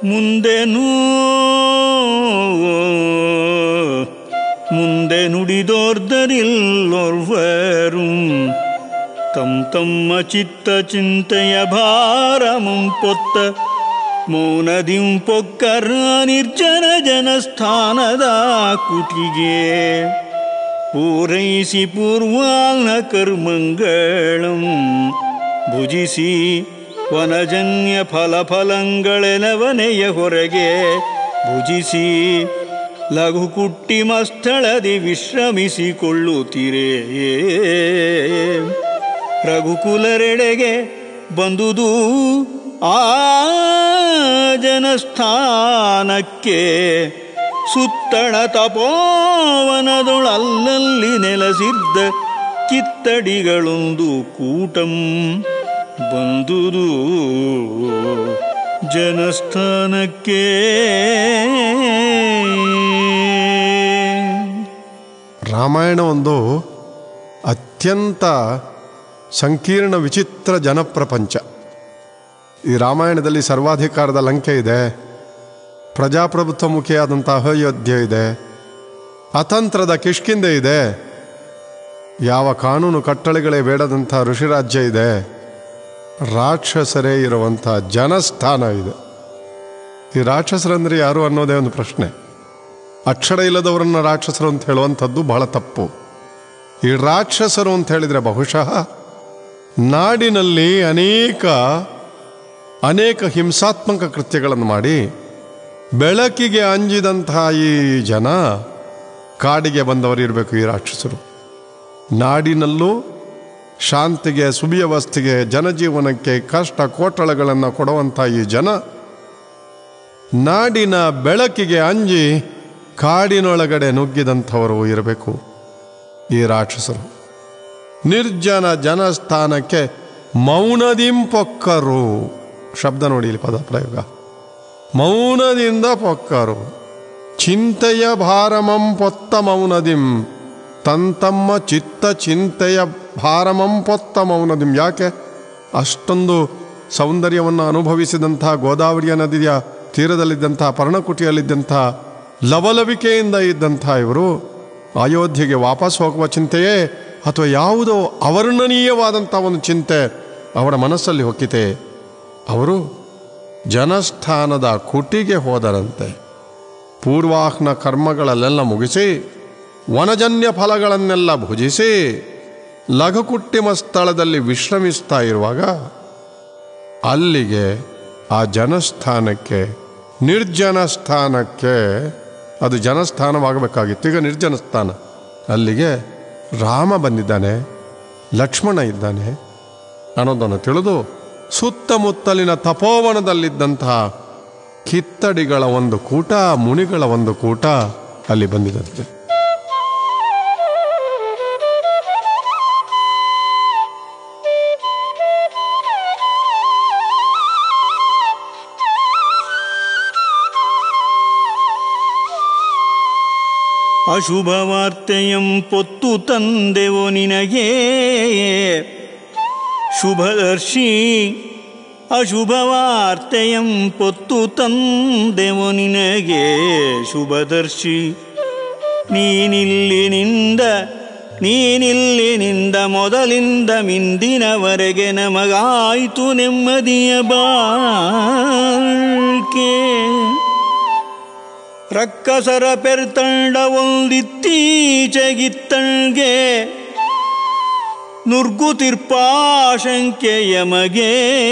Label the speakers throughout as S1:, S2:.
S1: ಮುಂದೆ ನುಡಿದೋರ್ದರಿಲ್ಲೋರ್ವரும் ತಮ್ಮ ಚಿತ್ತ ಚಿಂತೆಯ ಭಾರಮಂ ಪೊತ್ತ ಮೌನದಿಂ ಪೊಕ್ಕರ ನಿರ್ಜನ ಜನಸ್ಥಾನದ ಕುಟಿಗೆ ಪೂರೈಸಿ ಪೂರ್ವಾಂಗ ಕರ್ಮಂಗಳಂ ಭುಜಿಸಿ ವನಜನ್ಯ ಫಲಫಲಗಳೆನವನೆಯ ಹೊರಗೆ ಭುಜಿಸಿ ಲಘು ಕುಟ್ಟಿಮ ಸ್ಥಳದಿ ವಿಶ್ರಮಿಸಿಕೊಳ್ಳುತ್ತೀರೇ ರಘುಕುಲರೆಡೆಗೆ ಬಂದುದು ಆ ಜನಸ್ಥಾನಕ್ಕೆ ಸುತ್ತಣ ತಪೋವನದೊಳಲ್ಲಲ್ಲಿ ನೆಲೆಸಿದ್ದ ಕಿತ್ತಡಿಗಳೊಂದು ಕೂಟಂ ಬಂದುದು ಜನಸ್ಥಾನಕ್ಕೆ.
S2: ರಾಮಾಯಣ ಒಂದು ಅತ್ಯಂತ ಸಂಕೀರ್ಣ ವಿಚಿತ್ರ ಜನಪ್ರಪಂಚ. ಈ ರಾಮಾಯಣದಲ್ಲಿ ಸರ್ವಾಧಿಕಾರದ ಲಂಕೆ ಇದೆ, ಪ್ರಜಾಪ್ರಭುತ್ವ ಮುಖಿಯಾದಂಥ ಅಯೋಧ್ಯೆ ಇದೆ, ಅತಂತ್ರದ ಕಿಷ್ಕಿಂದೆ ಇದೆ, ಯಾವ ಕಾನೂನು ಕಟ್ಟಳೆಗಳೇ ಬೇಡದಂಥ ಋಷಿರಾಜ್ಯ ಇದೆ, ರಾಕ್ಷಸರೇ ಇರುವಂಥ ಜನಸ್ಥಾನ ಇದೆ. ಈ ರಾಕ್ಷಸರಂದರೆ ಯಾರು ಅನ್ನೋದೇ ಒಂದು ಪ್ರಶ್ನೆ. ಅಕ್ಷರ ಇಲ್ಲದವರನ್ನು ರಾಕ್ಷಸರು ಅಂತ ಹೇಳುವಂಥದ್ದು ಬಹಳ ತಪ್ಪು. ಈ ರಾಕ್ಷಸರು ಅಂತ ಹೇಳಿದರೆ ಬಹುಶಃ ನಾಡಿನಲ್ಲಿ ಅನೇಕ ಹಿಂಸಾತ್ಮಕ ಕೃತ್ಯಗಳನ್ನು ಮಾಡಿ ಬೆಳಕಿಗೆ ಅಂಜಿದಂತಹ ಈ ಜನ ಕಾಡಿಗೆ ಬಂದವರು ಇರಬೇಕು. ಈ ರಾಕ್ಷಸರು ನಾಡಿನಲ್ಲೂ ಶಾಂತಿಗೆ, ಸುವ್ಯವಸ್ಥೆಗೆ, ಜನಜೀವನಕ್ಕೆ ಕಷ್ಟ ಕೋಟಳಗಳನ್ನು ಕೊಡುವಂಥ ಈ ಜನ ನಾಡಿನ ಬೆಳಕಿಗೆ ಅಂಜಿ ಕಾಡಿನೊಳಗಡೆ ನುಗ್ಗಿದಂಥವರು ಇರಬೇಕು ಈ ರಾಕ್ಷಸರು. ನಿರ್ಜನ ಜನಸ್ಥಾನಕ್ಕೆ ಮೌನದಿಂ ಪೊಕ್ಕರು. ಶಬ್ದ ನೋಡಿ ಇಲ್ಲಿ ಪದ ಪ್ರಯೋಗ. ಮೌನದಿಂದ ಪೊಕ್ಕರು. ಚಿಂತೆಯ ಭಾರಮಂ ಪೊತ್ತ ಮೌನದಿಂ. ತಮ್ಮ ಚಿತ್ತ ಚಿಂತೆಯ ಭಾರಮಂ ಪೊತ್ತ ಮೌನದಿಂ. ಯಾಕೆ ಅಷ್ಟೊಂದು ಸೌಂದರ್ಯವನ್ನು ಅನುಭವಿಸಿದಂಥ ಗೋದಾವರಿಯ ನದಿಯ ತೀರದಲ್ಲಿದ್ದಂಥ ಪರ್ಣಕುಟಿಯಲ್ಲಿದ್ದಂಥ ಲವಲವಿಕೆಯಿಂದ ಇದ್ದಂಥ ಇವರು ಅಯೋಧ್ಯೆಗೆ ವಾಪಸ್ ಹೋಗುವ ಚಿಂತೆಯೇ ಅಥವಾ ಯಾವುದೋ ಅವರ್ಣನೀಯವಾದಂಥ ಒಂದು ಚಿಂತೆ ಅವರ ಮನಸ್ಸಲ್ಲಿ ಹೊಕ್ಕಿತೆ. ಅವರು ಜನಸ್ಥಾನದ ಕುಟಿಗೆ ಹೋದರಂತೆ. ಪೂರ್ವಾಹ್ನ ಕರ್ಮಗಳಲ್ಲೆಲ್ಲ ಮುಗಿಸಿ ವನಜನ್ಯ ಫಲಗಳನ್ನೆಲ್ಲ ಭುಜಿಸಿ ಲಘುಕುಟ್ಟಿಮ ಸ್ಥಳದಲ್ಲಿ ವಿಶ್ರಮಿಸ್ತಾ ಇರುವಾಗ ಅಲ್ಲಿಗೆ ಆ ಜನಸ್ಥಾನಕ್ಕೆ, ನಿರ್ಜನ ಸ್ಥಾನಕ್ಕೆ, ಅದು ಜನಸ್ಥಾನವಾಗಬೇಕಾಗಿತ್ತು, ಈಗ ನಿರ್ಜನ ಸ್ಥಾನ, ಅಲ್ಲಿಗೆ ರಾಮ ಬಂದಿದ್ದಾನೆ, ಲಕ್ಷ್ಮಣ ಇದ್ದಾನೆ ಅನ್ನೋದನ್ನು ತಿಳಿದು ಸುತ್ತಮುತ್ತಲಿನ ತಪೋವನದಲ್ಲಿದ್ದಂತಹ ಕಿತ್ತಡಿಗಳ ಒಂದು ಕೂಟ, ಮುನಿಗಳ ಒಂದು ಕೂಟ ಅಲ್ಲಿ ಬಂದಿದೆ.
S1: ಅಶುಭವಾರ್ತೆಯಂ ಪೊತ್ತು ತಂದೆವೋ ನಿನಗೆ ಶುಭದರ್ಶಿ. ಅಶುಭವಾರ್ತೆಯಂ ಪೊತ್ತು ತಂದೆವೋ ನಿನಗೆ ಶುಭದರ್ಶಿ. ನೀನಿಲ್ಲಿನಿಂದ ಮೊದಲಿಂದ ಮಿಂದಿನವರೆಗೆ ನಮಗಾಯಿತು ನೆಮ್ಮದಿಯ ಬಾಳ್ಕೆ. ರಕ್ಕಸರ ಪೆರ್ತಂಡ ಒಂದಿತ್ತೀಚೆಗಿತ್ತಂಗೆ ನುರ್ಗುತಿರ್ಪಾಶಂಕೆಯ ಮಗೆ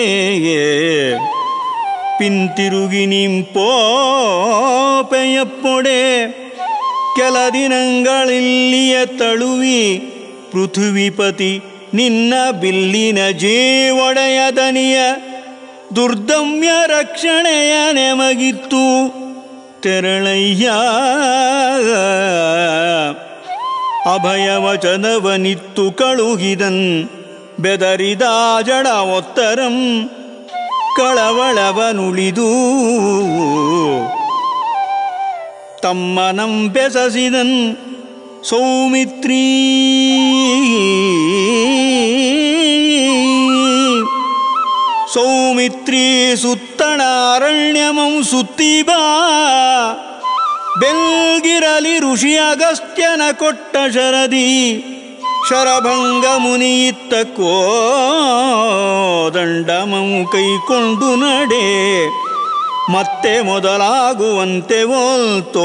S1: ಪಿಂತಿರುಗಿ ನಿಂಪೋಪೆಯಪ್ಪೊಡೆ ಕೆಲ ದಿನಗಳಿಲ್ಲಿಯ ತಳುವಿ ಪೃಥ್ವಿಪತಿ ನಿನ್ನ ಬಿಲ್ಲಿನ ಜೀವೊಡೆಯ ದನಿಯ ದುರ್ದಮ್ಯ ರಕ್ಷಣೆಯ ನೆಮಗಿತ್ತು ತೆರಳಯ್ಯ. ಅಭಯವಚನವನಿತ್ತು ಕಳುಹಿದನ್ ಬೆದರಿದ ಜಡ ಒತ್ತರಂ ಕಳವಳವನುಳಿದು ತಮ್ಮನಂ ಬೆಸಸಿದನ್ ಸೌಮಿತ್ರೀ. ಸೌಮಿತ್ರೀ ಸುತ್ತ ಸುತ್ತಣಾರಣ್ಯಮಂ ಸುತ್ತೀಬಾ ಬೆಲ್ಗಿರಲಿ ಋಷಿ ಅಗಸ್ತ್ಯನ ಕೊಟ್ಟ ಶರದಿ ಶರಭಂಗ ಮುನಿಯಿತ್ತ ಕೋದಂಡಮಂ ಕೈಕೊಂಡು ನಡೆ ಮತ್ತೆ ಮೊದಲಾಗುವಂತೆ ಓಲ್ತೋ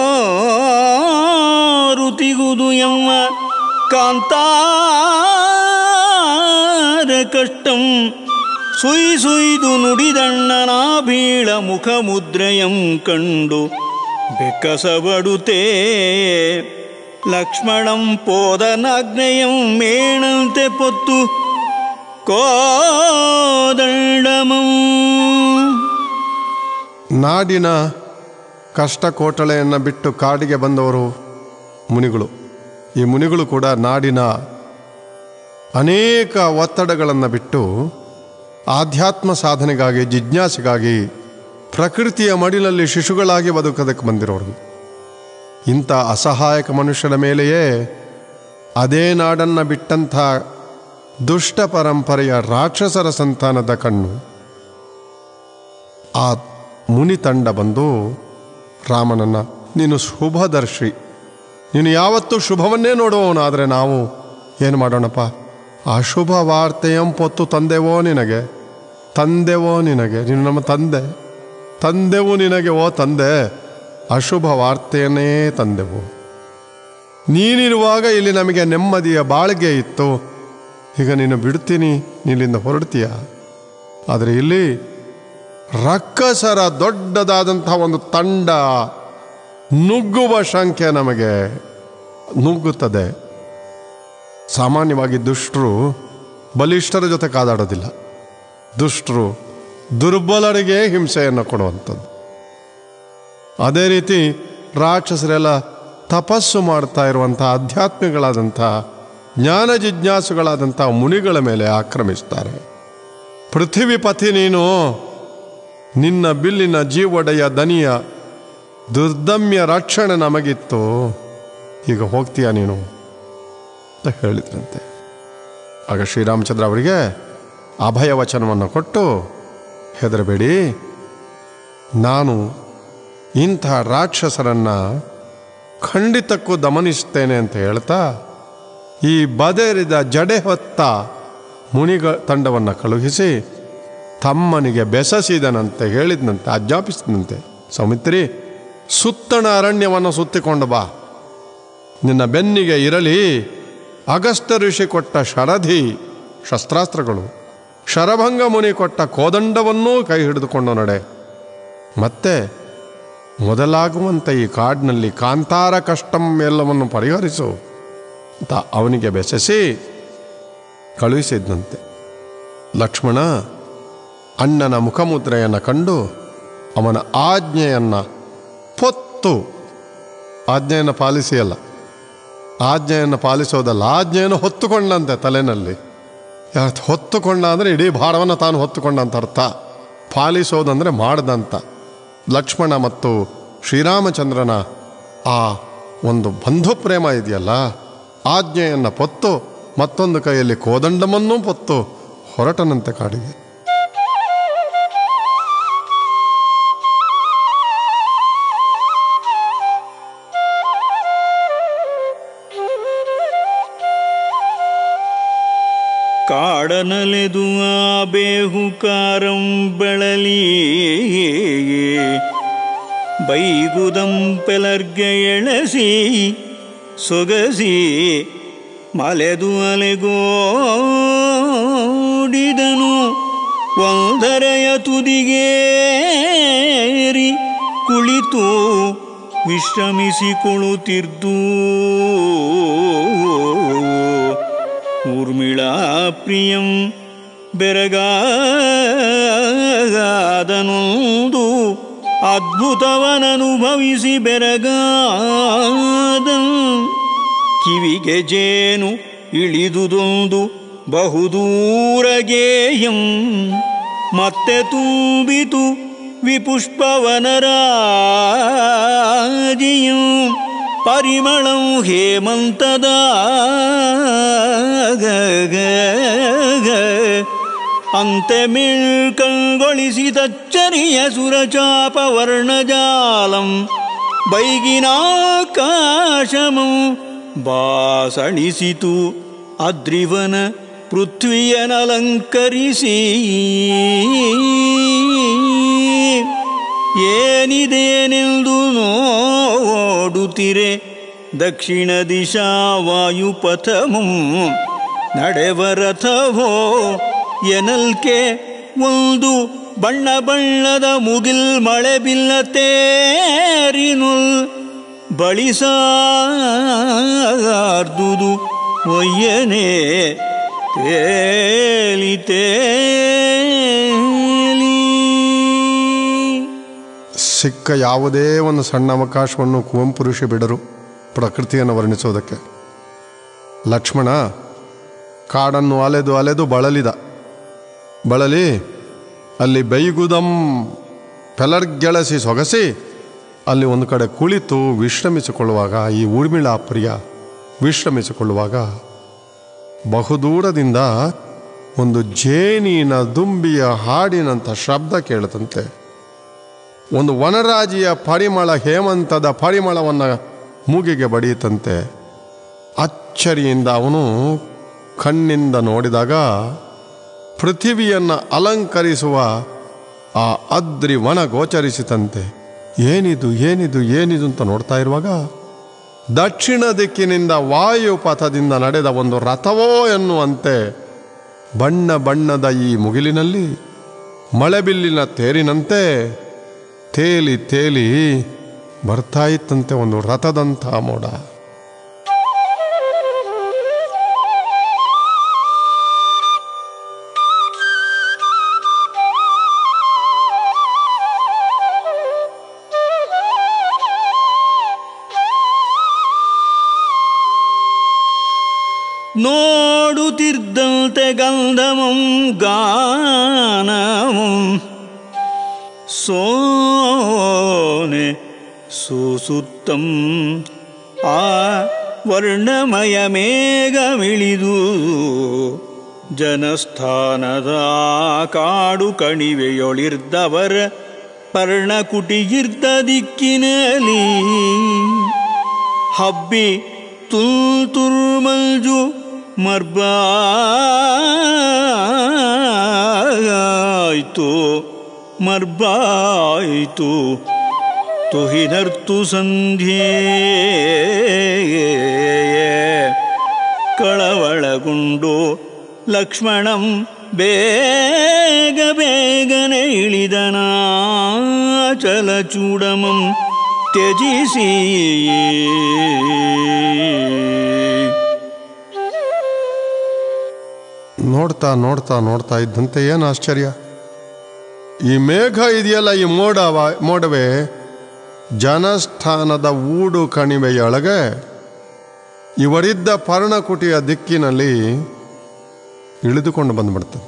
S1: ಋತಿಗುದು ಎಮ್ಮ ಕಾಂತಾರ ಕಷ್ಟಂ ಸುಯ್ ಸುಯ್ದು ನುಡಿದಣ್ಣನ ಬೀಳ ಮುಖ ಮುದ್ರೆಯಂ ಕಂಡು ಬೆಕ್ಕಸಬಡುತ್ತೇ ಲಕ್ಷ್ಮಣಂ ಪೋದನಾಗ್ನೆಯಂ ಮೇಣಂತೆ ಪೊತ್ತು ಕೋದಂಡಮಂ.
S2: ನಾಡಿನ ಕಷ್ಟ ಕೋಟಳೆಯನ್ನು ಬಿಟ್ಟು ಕಾಡಿಗೆ ಬಂದವರು ಮುನಿಗಳು. ಈ ಮುನಿಗಳು ಕೂಡ ನಾಡಿನ ಅನೇಕ ಒತ್ತಡಗಳನ್ನು ಬಿಟ್ಟು ಆಧ್ಯಾತ್ಮ ಸಾಧನೆಗಾಗಿ ಜಿಜ್ಞಾಸೆಗಾಗಿ ಪ್ರಕೃತಿಯ ಮಡಿಲಲ್ಲಿ ಶಿಶುಗಳಾಗಿ ಬದುಕೋದಕ್ಕೆ ಬಂದಿರೋರು. ಇಂಥ ಅಸಹಾಯಕ ಮನುಷ್ಯನ ಮೇಲೆಯೇ ಅದೇ ನಾಡನ್ನು ಬಿಟ್ಟಂಥ ದುಷ್ಟ ಪರಂಪರೆಯ ರಾಕ್ಷಸರ ಸಂತಾನದ ಕಣ್ಣು ಆ ಮುನಿ ತಂಡ ಬಂದು ರಾಮನನ್ನು, ನೀನು ಶುಭದರ್ಶಿ, ನೀನು ಯಾವತ್ತೂ ಶುಭವನ್ನೇ ನೋಡುವವನು, ಆದರೆ ನಾವು ಏನು ಮಾಡೋಣಪ್ಪ, ಅಶುಭ ವಾರ್ತೆಯಂ ಪೊತ್ತು ತಂದೆವೋ ನಿನಗೆ, ತಂದೆವೋ ನಿನಗೆ, ನೀನು ನಮ್ಮ ತಂದೆ, ತಂದೆವು ನಿನಗೆ ಓ ತಂದೆ, ಅಶುಭ ವಾರ್ತೆಯನ್ನೇ ತಂದೆವು. ನೀನಿರುವಾಗ ಇಲ್ಲಿ ನಮಗೆ ನೆಮ್ಮದಿಯ ಬಾಳ್ಗೆ ಇತ್ತು, ಈಗ ನೀನು ಬಿಡ್ತೀನಿ, ನೀನಿಂದ ಹೊರಡ್ತೀಯ. ಆದರೆ ಇಲ್ಲಿ ರಕ್ಕಸರ ದೊಡ್ಡದಾದಂಥ ಒಂದು ತಂಡ ನುಗ್ಗುವ ಶಂಕೆ ನಮಗೆ ನುಗ್ಗುತ್ತದೆ. ಸಾಮಾನ್ಯವಾಗಿ ದುಷ್ಟರು ಬಲಿಷ್ಠರ ಜೊತೆ ಕಾದಾಡೋದಿಲ್ಲ, ದುಷ್ಟರು ದುರ್ಬಲರಿಗೆ ಹಿಂಸೆಯನ್ನು ಕೊಡುವಂಥದ್ದು. ಅದೇ ರೀತಿ ರಾಕ್ಷಸರೆಲ್ಲ ತಪಸ್ಸು ಮಾಡ್ತಾ ಇರುವಂಥ ಆಧ್ಯಾತ್ಮಿಗಳಾದಂಥ ಜ್ಞಾನ ಜಿಜ್ಞಾಸುಗಳಾದಂಥ ಮುನಿಗಳ ಮೇಲೆ ಆಕ್ರಮಿಸ್ತಾರೆ. ಪೃಥ್ವಿಪತಿ ನೀನು, ನಿನ್ನ ಬಿಲ್ಲಿನ ಜೀವೊಡೆಯ ದನಿಯ ದುರ್ದಮ್ಯ ರಕ್ಷಣೆ ನಮಗಿತ್ತು, ಈಗ ಹೋಗ್ತೀಯ ನೀನು ಅಂತ ಹೇಳಿದ್ರಂತೆ. ಆಗ ಶ್ರೀರಾಮಚಂದ್ರ ಅವರಿಗೆ ಅಭಯ ವಚನವನ್ನು ಕೊಟ್ಟು, ಹೆದರಬೇಡಿ, ನಾನು ಇಂಥ ರಾಕ್ಷಸರನ್ನು ಖಂಡಿತಕ್ಕೂ ದಮನಿಸ್ತೇನೆ ಅಂತ ಹೇಳ್ತಾ ಈ ಬದರಿದ ಜಡೆ ಹೊತ್ತ ಮುನಿಗ ತಂಡವನ್ನು ಕಳುಹಿಸಿ ತಮ್ಮನಿಗೆ ಬೆಸಸಿದನಂತೆ, ಹೇಳಿದನಂತೆ, ಆಜ್ಞಾಪಿಸಿದಂತೆ, ಸೌಮಿತ್ರಿ ಸುತ್ತಣ ಅರಣ್ಯವನ್ನು ಸುತ್ತಿಕೊಂಡು ಬಾ, ನಿನ್ನ ಬೆನ್ನಿಗೆ ಇರಲಿ ಅಗಸ್ತ್ಯ ಋಷಿ ಕೊಟ್ಟ ಶರಧಿ ಶಸ್ತ್ರಾಸ್ತ್ರಗಳು, ಶರಭಂಗ ಮುನಿ ಕೊಟ್ಟ ಕೋದಂಡವನ್ನೂ ಕೈ ಹಿಡಿದುಕೊಂಡು ನಡೆ, ಮತ್ತೆ ಮೊದಲಾಗುವಂಥ ಈ ಕಾಡಿನಲ್ಲಿ ಕಾಂತಾರ ಕಷ್ಟಂ ಎಲ್ಲವನ್ನು ಪರಿಹರಿಸು ಅಂತ ಅವನಿಗೆ ಬೆಸಸಿ ಕಳುಹಿಸಿದ್ದಂತೆ. ಲಕ್ಷ್ಮಣ ಅಣ್ಣನ ಮುಖಮುದ್ರೆಯನ್ನು ಕಂಡು ಅವನ ಆಜ್ಞೆಯನ್ನು ಪೊತ್ತು, ಆಜ್ಞೆಯನ್ನು ಪಾಲಿಸಿಯಲ್ಲ, ಆಜ್ಞೆಯನ್ನು ಪಾಲಿಸೋದಲ್ಲ, ಆಜ್ಞೆಯನ್ನು ಹೊತ್ತುಕೊಂಡಂತೆ ತಲೆನಲ್ಲಿ. ಹೊತ್ತುಕೊಂಡ ಅಂದರೆ ಇಡೀ ಭಾರವನ್ನು ತಾನು ಹೊತ್ತುಕೊಂಡ ಅಂತ ಅರ್ಥ, ಪಾಲಿಸೋದಂದರೆ ಮಾಡ್ದಂತ. ಲಕ್ಷ್ಮಣ ಮತ್ತು ಶ್ರೀರಾಮಚಂದ್ರನ ಆ ಒಂದು ಬಂಧು ಪ್ರೇಮ ಇದೆಯಲ್ಲ, ಆಜ್ಞೆಯನ್ನು ಪೊತ್ತು ಮತ್ತೊಂದು ಕೈಯಲ್ಲಿ ಕೋದಂಡಮನ್ನೂ ಪೊತ್ತು ಹೊರಟನಂತೆ ಕಾಡಿಗೆ.
S1: ಕಾಡನಲೆದು ಆ ಬೇಹುಕಾರಂ ಬೆಳಲಿ ಬೈಗುದಂ ಪೆಲರ್ಗೆ ಎಳಸಿ ಸೊಗಸಿ ಮಲೆದು ಅಲೆಗೋಡಿದನು ಒಂದರೆಯ ತುದಿಗೇರಿ ಕುಳಿತು ವಿಶ್ರಮಿಸಿಕೊಳ್ಳುತ್ತಿದ್ದು ಊರ್ಮಿಳಾ ಪ್ರಿಯಂ ಬೆರಗಾದನೊಂದು ಅದ್ಭುತವನನುಭವಿಸಿ ಬೆರಗಾದ ಕಿವಿಗೆ ಜೇನು ಇಳಿದುದೊಂದು ಬಹುದೂರಗೇಯಂ ಮತ್ತೆ ತುಂಬಿತು ವಿಪುಷ್ಪವನರಾಜಿಯಂ ಪರಿಮಳಂ ಹೇಮಂತದ ಅಂತೆ ಮಿಳ್ಕಂಗೊಳಿಸಿದಚ್ಚರಿಯ ಸುರಚಾಪ ವರ್ಣಜಾಲಂ ಬೈಗಿನಾಕಾಶಮಂ ಬಾಸಣಿಸಿತು ಅದ್ರಿವನ ಪೃಥ್ವಿಯನಲಂಕರಿಸಿ ಏನಿದೇನೆಂದು ನೋಡುತ್ತಿರೆ ದಕ್ಷಿಣ ದಿಶಾ ವಾಯುಪಥಮಂ ನಡೆವರಥವೋ ಎನಲ್ಕೆ ಒಂದು ಬಣ್ಣ ಬಣ್ಣದ ಮುಗಿಲ್ ಮಳೆ ಬಿಲ್ಲ ತೇರಿನುಲ್ ಬಳಿಸಾರ್ದುದು ಒಯ್ಯನೆ ತೇಲಿ ತೇಲಿ.
S2: ಸಿಕ್ಕ ಯಾವುದೇ ಒಂದು ಸಣ್ಣ ಅವಕಾಶವನ್ನು ಕುವೆಂಪು ಋಷಿ ಬಿಡರು ಪ್ರಕೃತಿಯನ್ನು ವರ್ಣಿಸೋದಕ್ಕೆ. ಲಕ್ಷ್ಮಣ ಕಾಡನ್ನು ಅಲೆದು ಅಲೆದು ಬಳಲಿ ಅಲ್ಲಿ ಬೈಗುದಂ ಪೆಲರ್ಗೆಳಸಿ ಸೊಗಸಿ ಅಲ್ಲಿ ಒಂದು ಕಡೆ ಕುಳಿತು ವಿಶ್ರಮಿಸಿಕೊಳ್ಳುವಾಗ, ಈ ಊರ್ಮಿಳಾ ಪ್ರಿಯ ವಿಶ್ರಮಿಸಿಕೊಳ್ಳುವಾಗ ಬಹುದೂರದಿಂದ ಒಂದು ಜೇನಿನ ದುಂಬಿಯ ಹಾಡಿನಂಥ ಶಬ್ದ ಕೇಳುತ್ತಂತೆ. ಒಂದು ವನರಾಜಿಯ ಪರಿಮಳ, ಹೇಮಂತದ ಪರಿಮಳವನ್ನು ಮೂಗಿಗೆ ಬಡಿಯುತ್ತಂತೆ. ಅಚ್ಚರಿಯಿಂದ ಅವನು ಕಣ್ಣಿಂದ ನೋಡಿದಾಗ ಪೃಥಿವಿಯನ್ನು ಅಲಂಕರಿಸುವ ಆ ಅದ್ರಿ ವನ ಗೋಚರಿಸಿತಂತೆ. ಏನಿದು ಏನಿದು ಏನಿದು ಅಂತ ನೋಡ್ತಾ ಇರುವಾಗ ದಕ್ಷಿಣ ದಿಕ್ಕಿನಿಂದ ವಾಯುಪಥದಿಂದ ನಡೆದ ಒಂದು ರಥವೋ ಎನ್ನುವಂತೆ ಬಣ್ಣ ಬಣ್ಣದ ಈ ಮುಗಿಲಿನಲ್ಲಿ ಮಳೆಬಿಲ್ಲಿನ ತೇರಿನಂತೆ ತೇಲಿ ತೇಲಿ ಬರ್ತಾ ಇತ್ತಂತೆ ಒಂದು ರಥದಂಥ ಮೋಡ.
S1: ನೋಡುತ್ತಿದ್ದಂತೆ ಗಂಧಮಂ ಗಾನಮಂ ಸೋನೆ ಸುಸುತ್ತಂ ಆ ವರ್ಣಮಯ ಮೇಘಮಿಳಿದು ಜನಸ್ಥಾನದ ಕಾಡು ಕಣಿವೆಯೊಳಿರ್ದವರ ಪರ್ಣಕುಟಿಗಿರ್ದ ದಿಕ್ಕಿನಲ್ಲಿ ಹಬ್ಬಿ ತುರ್ತುರ್ಮಂಜು ಮರ್ಬಾಯಿತು ತುಹಿನರ್ತು ಸಂಧ್ಯೆ ಕಳವಳಗುಂಡು ಲಕ್ಷ್ಮಣಂ ಬೇಗ ಬೇಗನೆ ಇಳಿದನಾಚಲ ಚೂಡಮಂ ತ್ಯಜಿಸಿ.
S2: ನೋಡ್ತಾ ನೋಡ್ತಾ ನೋಡ್ತಾ ಇದ್ದಂತೆ ಏನು ಆಶ್ಚರ್ಯ, ಈ ಮೇಘ ಇದೆಯಲ್ಲ, ಈ ಮೋಡವೇ ಜನಸ್ಥಾನದ ಊಡು ಕಣಿವೆಯೊಳಗೆ ಇವರಿದ್ದ ಪರ್ಣಕುಟಿಯ ದಿಕ್ಕಿನಲ್ಲಿ ಇಳಿದುಕೊಂಡು ಬಂದುಬಿಡ್ತದೆ.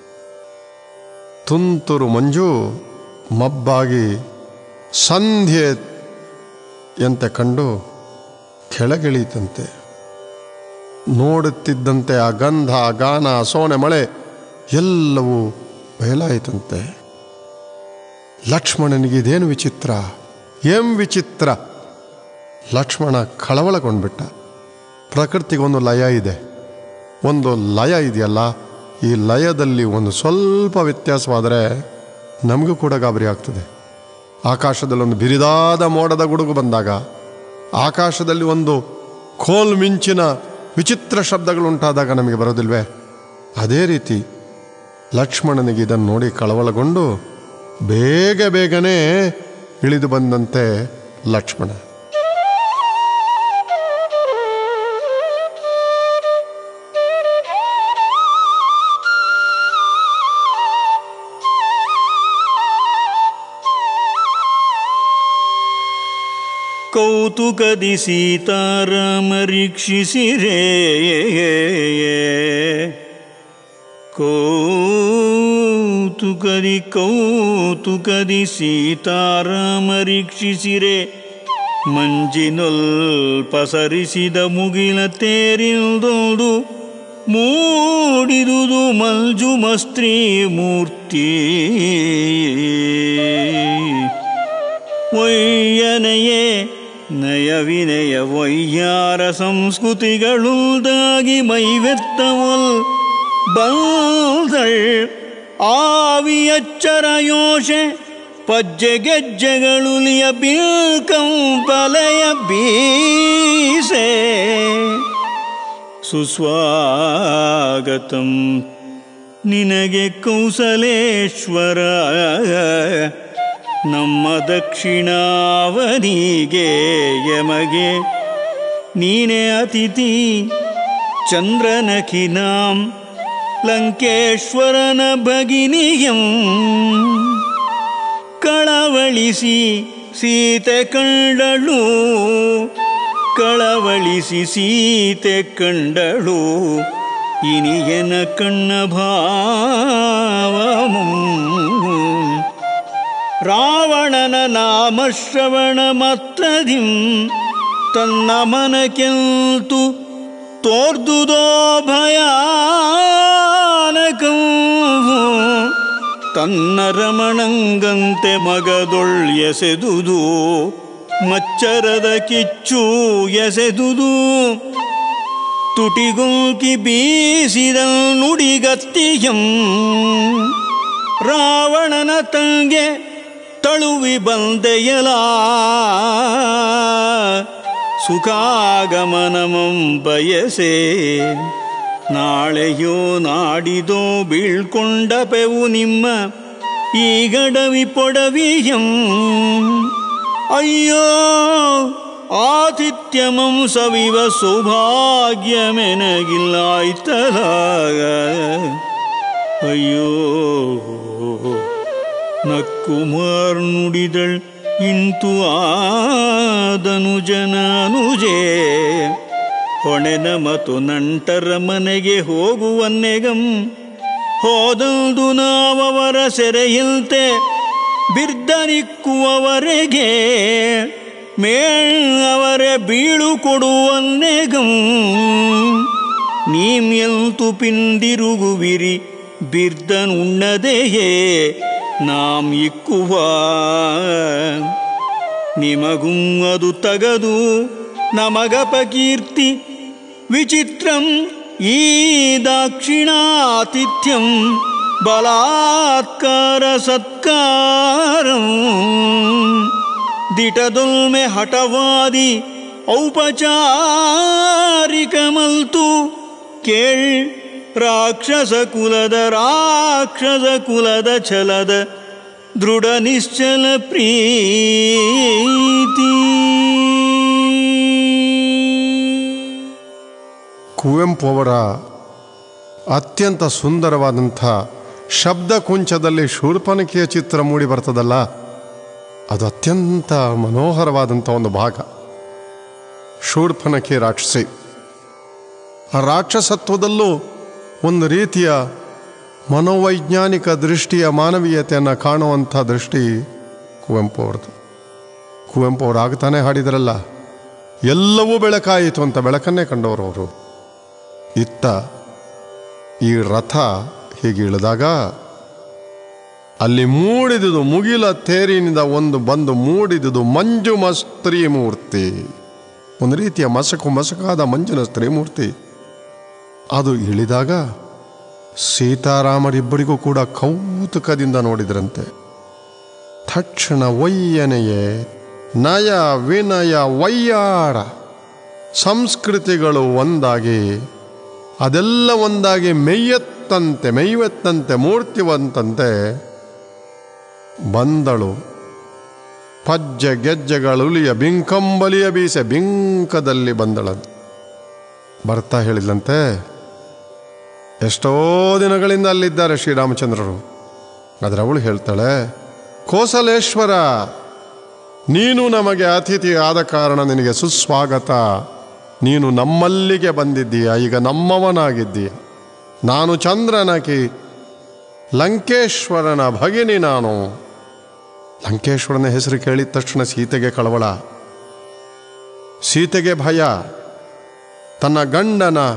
S2: ತುಂತುರು ಮಂಜು ಮಬ್ಬಾಗಿ ಸಂಧ್ಯೆ ಎಂತೆ ಕಂಡು ಕೆಳಗಿಳಿತಂತೆ. ನೋಡುತ್ತಿದ್ದಂತೆ ಆ ಗಂಧ, ಗಾನ, ಸೋನೆ, ಮಳೆ ಎಲ್ಲವೂ ಬಯಲಾಯಿತಂತೆ. ಲಕ್ಷ್ಮಣನಿಗೆ ಇದೇನು ವಿಚಿತ್ರ, ಏಂ ವಿಚಿತ್ರ. ಲಕ್ಷ್ಮಣ ಕಳವಳಗೊಂಡ್ಬಿಟ್ಟ. ಪ್ರಕೃತಿಗೊಂದು ಲಯ ಇದೆ, ಒಂದು ಲಯ ಇದೆಯಲ್ಲ, ಈ ಲಯದಲ್ಲಿ ಒಂದು ಸ್ವಲ್ಪ ವ್ಯತ್ಯಾಸವಾದರೆ ನಮಗೂ ಕೂಡ ಗಾಬರಿ ಆಗ್ತದೆ. ಆಕಾಶದಲ್ಲಿ ಒಂದು ಬಿರಿದಾದ ಮೋಡದ ಗುಡುಗು ಬಂದಾಗ, ಆಕಾಶದಲ್ಲಿ ಒಂದು ಕೋಲ್ ಮಿಂಚಿನ ವಿಚಿತ್ರ ಶಬ್ದಗಳುಂಟಾದಾಗ ನಮಗೆ ಬರೋದಿಲ್ವೇ? ಅದೇ ರೀತಿ ಲಕ್ಷ್ಮಣನಿಗೆ ಇದನ್ನು ನೋಡಿ ಕಳವಳಗೊಂಡು ಬೇಗ ಬೇಗನೆ ಇಳಿದು ಬಂದಂತೆ ಲಕ್ಷ್ಮಣ.
S1: ಕೌತುಕದಿ ಸೀತಾರಾಮರೀಕ್ಷಿಸಿರೇ, ಕೌತುಕದಿ ಸೀತಾರಾಮರೀಕ್ಷಿಸಿರೆ, ಮಂಜಿನೊಲ್ ಪಸರಿಸಿದ ಮುಗಿಲ ತೇರಿಲ್ದೋದು ಮೂಡಿದುದು ಮಂಜುಮಸ್ತ್ರೀ ಮೂರ್ತಿ ಒಯ್ಯನೆಯೇ ನಯವಿನಯ ವೈಯಾರ ಸಂಸ್ಕೃತಿಗಳುದಾಗಿ ಮೈವೆತ್ತವಲ್ ಬಂದಳ್ ಆವಿಯಚ್ಚರ ಯೋಷೆ ಪಜ್ಜೆಗೆಜ್ಜೆಗಳುಲಿಯ ಬೀಳ್ಕಂಪಲೆಯ ಬೀಸೆ ಸುಸ್ವಾಗತಂ ನಿನಗೆ ಕೌಸಲೇಶ್ವರ ನಮ್ಮ ದಕ್ಷಿಣಾವನಿಗೆ ಯಮಗೆ ನೀನೇ ಅತಿಥಿ ಚಂದ್ರನಖಿನಾಂ ಲಂಕೇಶ್ವರನ ಭಗಿನಿಯಂ ಕಳವಳಿಸಿ ಸೀತೆ ಕಂಡಳು ಕಳವಳಿಸಿ ಸೀತೆ ಕಂಡಳು ಇನಿಯನ ಕಣ್ಣ ಭಾವಮು ರಾವಣನ ನಾಮಶ್ರವಣ ಮಾತ್ರದಿಂ ತನ್ನ ಮನಕ್ಕೆಂತು ತೋರ್ದುದೋ ಭಯಾನಕಂ ತನ್ನ ರಮಣಂಗಂತೆ ಮಗದೊಳ್ ಎಸೆದುದು ಮಚ್ಚರದ ಕಿಚ್ಚು ಎಸೆದುದು ತುಟಿಗುಂಕಿ ಬೀಸಿದ ನುಡಿಗತ್ತಿಯಂ ರಾವಣನ ತಂಗೆ ತಳುವಿ ಬಂದೆಯಲ ಸುಖಾಗಮನಮಂ ಬಯಸೆ ನಾಳೆಯೋ ನಾಡಿದೋ ಬೀಳ್ಕೊಂಡಪೆವು ನಿಮ್ಮ ಈ ಗಡವಿ ಪೊಡವಿಯಂ ಅಯ್ಯೋ ಆತಿಥ್ಯಮಂ ಸವಿವ ಸೌಭಾಗ್ಯಮೆನಗಿಲ್ಲಾಯ್ತಲ ಅಯ್ಯೋ ನಕ್ಕುಮಾರ್ ನುಡಿದಳ್ ಇಂತು ಆದನುಜನನುಜೇ ಹೊಣೆನ ಮತ್ತು ನಂಟರ ಮನೆಗೆ ಹೋಗುವನ್ನೆಗಂ ಹೋದಂದು ನಾವವರ ಸೆರೆಯಂತೆ ಬಿರ್ದನಿಕ್ಕುವವರೆಗೆ ಅವರೇ ಬೀಳು ಕೊಡುವನ್ನೆಗಂ ನೀಮ್ಯಂತು ಪಿಂದಿರುಗುವಿರಿ ಬಿರ್ದನುಣ್ಣದೆಯೇ ನಾಂ ಇಕ್ಕುವ ನಿಮಗುಂ ಅದು ತಗದು ನಮಗಪಕೀರ್ತಿ ವಿಚಿತ್ರಂ ಈ ದಾಕ್ಷಿಣಾತಿಥ್ಯಂ ಬಲಾತ್ಕಾರ ಸತ್ಕಾರಂ ದಿಟದೊಲ್ಮೆ ಹಠವಾದಿ ಔಪಚಾರಿಕಮಲ್ತು ಕೇಳ್ ರಾಕ್ಷಸ ಕುಲದ ಛಲದ ದೃಢ ನಿಶ್ಚಲ ಪ್ರೀತಿ.
S2: ಕುವೆಂಪು ಅವರ ಅತ್ಯಂತ ಸುಂದರವಾದಂಥ ಶಬ್ದಕುಂಚದಲ್ಲಿ ಶೂರ್ಪನಖಿಯ ಚಿತ್ರ ಮೂಡಿ ಬರ್ತದಲ್ಲ, ಅದು ಅತ್ಯಂತ ಮನೋಹರವಾದಂಥ ಒಂದು ಭಾಗ. ಶೂರ್ಪನಖಿ ರಾಕ್ಷಸಿ, ಆ ರಾಕ್ಷಸತ್ವದಲ್ಲೂ ಒಂದು ರೀತಿಯ ಮನೋವೈಜ್ಞಾನಿಕ ದೃಷ್ಟಿಯ ಮಾನವೀಯತೆಯನ್ನು ಕಾಣುವಂಥ ದೃಷ್ಟಿ ಕುವೆಂಪು ಅವ್ರದ್ದು. ಕುವೆಂಪು ಅವರು ಆಗ್ತಾನೆ ಹಾಡಿದರಲ್ಲ, ಎಲ್ಲವೂ ಬೆಳಕಾಯಿತು ಅಂತ ಬೆಳಕನ್ನೇ ಕಂಡವರು ಅವರು. ಇತ್ತ ಈ ರಥ ಹೀಗೆ ಇಳಿದಾಗ ಅಲ್ಲಿ ಮೂಡಿದುದು ಮುಗಿಲ ತೇರಿನಿಂದ ಒಂದು ಬಂದು ಮೂಡಿದುದು ಮಂಜುಮ ಸ್ತ್ರೀ ಮೂರ್ತಿ, ಒಂದು ರೀತಿಯ ಮಸಕಾದ ಮಂಜಿನ ಸ್ತ್ರೀ ಮೂರ್ತಿ. ಅದು ಇಳಿದಾಗ ಸೀತಾರಾಮರಿಬ್ಬರಿಗೂ ಕೂಡ ಕೌತುಕದಿಂದ ನೋಡಿದ್ರಂತೆ. ತಕ್ಷಣ ಒಯ್ಯನೆಯೇ ನಯ ವಿನಯ ವಯ್ಯಾರ ಸಂಸ್ಕೃತಿಗಳು ಒಂದಾಗಿ, ಅದೆಲ್ಲ ಒಂದಾಗಿ ಮೇಯ್ಯತ್ತಂತೆ ಮೂರ್ತಿವಂತಂತೆ ಬಂದಳು. ಪಜ್ಜೆ ಗೆಜ್ಜೆಗಳುಲಿಯ ಬಿಂಕಂಬಲಿಯ ಬೀಸೆ, ಬಿಂಕದಲ್ಲಿ ಬಂದಳು. ಬರ್ತಾ ಹೇಳಿದಂತೆ, ಎಷ್ಟೋ ದಿನಗಳಿಂದ ಅಲ್ಲಿದ್ದಾರೆ ಶ್ರೀರಾಮಚಂದ್ರರು. ಆದರೆ ಅವಳು ಹೇಳ್ತಾಳೆ, ಕೋಸಲೇಶ್ವರ, ನೀನು ನಮಗೆ ಅತಿಥಿ ಆದ ಕಾರಣ ನಿನಗೆ ಸುಸ್ವಾಗತ. ನೀನು ನಮ್ಮಲ್ಲಿಗೆ ಬಂದಿದ್ದೀಯ, ಈಗ ನಮ್ಮವನಾಗಿದ್ದೀಯ. ನಾನು ಚಂದ್ರನಖಿ, ಲಂಕೇಶ್ವರನ ಭಗಿನಿ ನಾನು. ಲಂಕೇಶ್ವರನ ಹೆಸರು ಕೇಳಿದ ತಕ್ಷಣ ಸೀತೆಗೆ ಕಳವಳ, ಸೀತೆಗೆ ಭಯ. ತನ್ನ ಗಂಡನ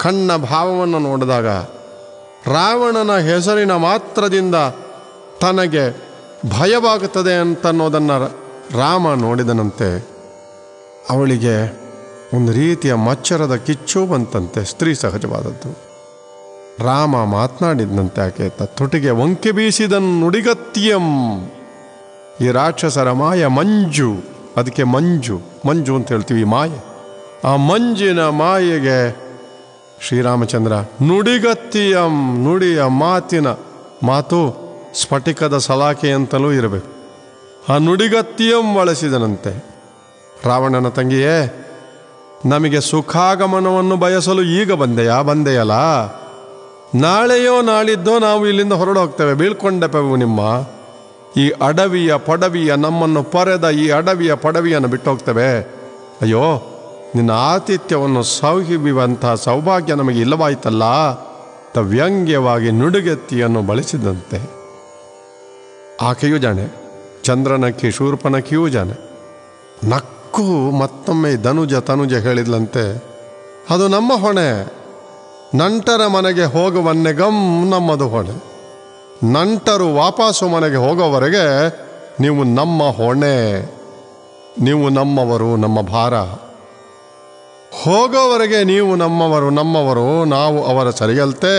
S2: ಕಣ್ಣ ಭಾವವನ್ನು ನೋಡಿದಾಗ ರಾವಣನ ಹೆಸರಿನ ಮಾತ್ರದಿಂದ ತನಗೆ ಭಯವಾಗುತ್ತದೆ ಅಂತನ್ನೋದನ್ನು ರಾಮ ನೋಡಿದನಂತೆ. ಅವಳಿಗೆ ಒಂದು ರೀತಿಯ ಮಚ್ಚರದ ಕಿಚ್ಚು ಬಂತಂತೆ, ಸ್ತ್ರೀ ಸಹಜವಾದದ್ದು. ರಾಮ ಮಾತನಾಡಿದಂತೆ ಆಕೆ ತೊಟ್ಟಿಗೆ ವಂಕೆ ಬೀಸಿದನ್ ನುಡಿಗತ್ತಿಯಂ. ಈ ರಾಕ್ಷಸರ ಮಾಯ ಮಂಜು, ಅದಕ್ಕೆ ಮಂಜು ಮಂಜು ಅಂತ ಹೇಳ್ತೀವಿ, ಮಾಯೆ. ಆ ಮಂಜಿನ ಮಾಯೆಗೆ ಶ್ರೀರಾಮಚಂದ್ರ ನುಡಿಗತ್ತಿಯಂ, ನುಡಿಯ ಮಾತಿನ ಮಾತು ಸ್ಫಟಿಕದ ಸಲಾಕೆ ಅಂತಲೂ ಇರಬೇಕು. ಆ ನುಡಿಗತ್ತಿಯಂ ಬಳಸಿದನಂತೆ. ರಾವಣನ ತಂಗಿಯೇ, ನಮಗೆ ಸುಖಾಗಮನವನ್ನು ಬಯಸಲು ಈಗ ಬಂದೆಯಲ್ಲ, ನಾಳೆಯೋ ನಾಳಿದ್ದೋ ನಾವು ಇಲ್ಲಿಂದ ಹೊರಡು ಹೋಗ್ತೇವೆ, ಬೀಳ್ಕೊಂಡೆಪೆವು ನಿಮ್ಮ ಈ ಅಡವಿಯ ಪಡವಿಯ, ನಮ್ಮನ್ನು ಪೊರೆದ ಈ ಅಡವಿಯ ಪಡವಿಯನ್ನು ಬಿಟ್ಟು ಹೋಗ್ತೇವೆ. ಅಯ್ಯೋ, ನಿನ್ನ ಆತಿಥ್ಯವನ್ನು ಸೌಹಿಬುವಂಥ ಸೌಭಾಗ್ಯ ನಮಗೆ ಇಲ್ಲವಾಯ್ತಲ್ಲ ಅಂತ ವ್ಯಂಗ್ಯವಾಗಿ ನುಡಿಗತ್ತಿಯನ್ನು ಬಳಸಿದಂತೆ. ಆಕೆಯೂ ಜಾಣೆ, ಚಂದ್ರನಕ್ಕಿ ಶೂರ್ಪನಕ್ಕಿಯೂ ಜಾಣೆ. ನಕ್ಕು ಮತ್ತೊಮ್ಮೆ ತನುಜ ಹೇಳಿದ್ಲಂತೆ, ಅದು ನಮ್ಮ ಹೊಣೆ, ನಂಟರ ಮನೆಗೆ ಹೋಗುವನ್ನೆಗಂ ನಮ್ಮದು ಹೊಣೆ. ನಂಟರು ವಾಪಸ್ಸು ಮನೆಗೆ ಹೋಗೋವರೆಗೆ ನೀವು ನಮ್ಮ ಹೊಣೆ, ನೀವು ನಮ್ಮವರು, ನಮ್ಮ ಭಾರ. ಹೋಗೋವರೆಗೆ ನೀವು ನಮ್ಮವರು, ನಾವು ಅವರ ಸರಿಯಲ್ತೆ.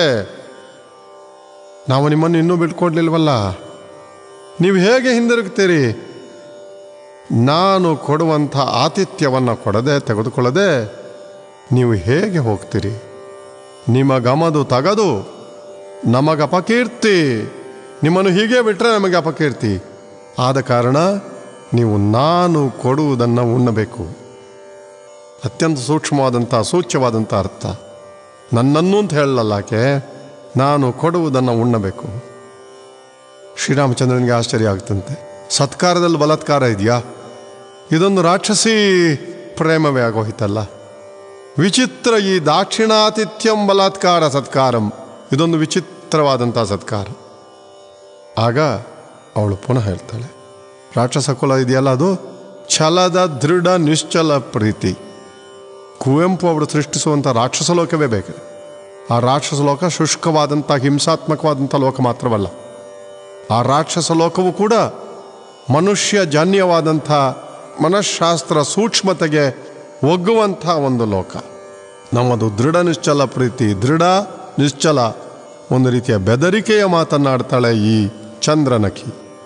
S2: ನಾವು ನಿಮ್ಮನ್ನು ಇನ್ನೂ ಬಿಟ್ಕೊಡ್ಲಿಲ್ವಲ್ಲ, ನೀವು ಹೇಗೆ ಹಿಂದಿರುಗ್ತೀರಿ? ನಾನು ಕೊಡುವಂಥ ಆತಿಥ್ಯವನ್ನು ಕೊಡದೆ ತೆಗೆದುಕೊಳ್ಳದೆ ನೀವು ಹೇಗೆ ಹೋಗ್ತೀರಿ? ನಿಮಗಮದು ತಗದು ನಮಗಪಕೀರ್ತಿ. ನಿಮ್ಮನ್ನು ಹೀಗೆ ಬಿಟ್ಟರೆ ನಮಗೆ ಅಪಕೀರ್ತಿ. ಆದ ಕಾರಣ ನೀವು ನಾನು ಕೊಡುವುದನ್ನು ಉಣ್ಣಬೇಕು. ಅತ್ಯಂತ ಸೂಕ್ಷ್ಮವಾದಂಥ ಸೂಚ್ಯವಾದಂಥ ಅರ್ಥ. ನನ್ನನ್ನು ಅಂತ ಹೇಳಲ್ಲ ಆಕೆ, ನಾನು ಕೊಡುವುದನ್ನು ಉಣ್ಣಬೇಕು. ಶ್ರೀರಾಮಚಂದ್ರನಿಗೆ ಆಶ್ಚರ್ಯ ಆಗ್ತಂತೆ. ಸತ್ಕಾರದಲ್ಲಿ ಬಲಾತ್ಕಾರ ಇದೆಯಾ? ಇದೊಂದು ರಾಕ್ಷಸಿ ಪ್ರೇಮವೇ ಆಗೋಯ್ತಲ್ಲ. ವಿಚಿತ್ರ. ಈ ದಾಕ್ಷಿಣಾತಿಥ್ಯಂ ಬಲಾತ್ಕಾರ ಸತ್ಕಾರಂ, ಇದೊಂದು ವಿಚಿತ್ರವಾದಂಥ ಸತ್ಕಾರ. ಆಗ ಅವಳು ಪುನಃ ಹೇಳ್ತಾಳೆ, ರಾಕ್ಷಸ ಕುಲ ಇದೆಯಲ್ಲ, ಅದು ಛಲದ ದೃಢ ನಿಶ್ಚಲ ಪ್ರೀತಿ. ಕುವೆಂಪು ಅವರು ಸೃಷ್ಟಿಸುವಂಥ ರಾಕ್ಷಸ ಲೋಕವೇ ಬೇಕು. ಆ ರಾಕ್ಷಸ ಲೋಕ ಶುಷ್ಕವಾದಂಥ ಹಿಂಸಾತ್ಮಕವಾದಂಥ ಲೋಕ ಮಾತ್ರವಲ್ಲ, ಆ ರಾಕ್ಷಸ ಲೋಕವು ಕೂಡ ಮನುಷ್ಯ ಜನ್ಯವಾದಂಥ ಮನಃಶಾಸ್ತ್ರ ಸೂಕ್ಷ್ಮತೆಗೆ ಒಗ್ಗುವಂಥ ಒಂದು ಲೋಕ. ನಮ್ಮದು ದೃಢ ನಿಶ್ಚಲ ಪ್ರೀತಿ. ದೃಢ ನಿಶ್ಚಲ, ಒಂದು ರೀತಿಯ ಬೆದರಿಕೆಯ ಮಾತನ್ನಾಡ್ತಾಳೆ ಈ ಚಂದ್ರನಖಿ.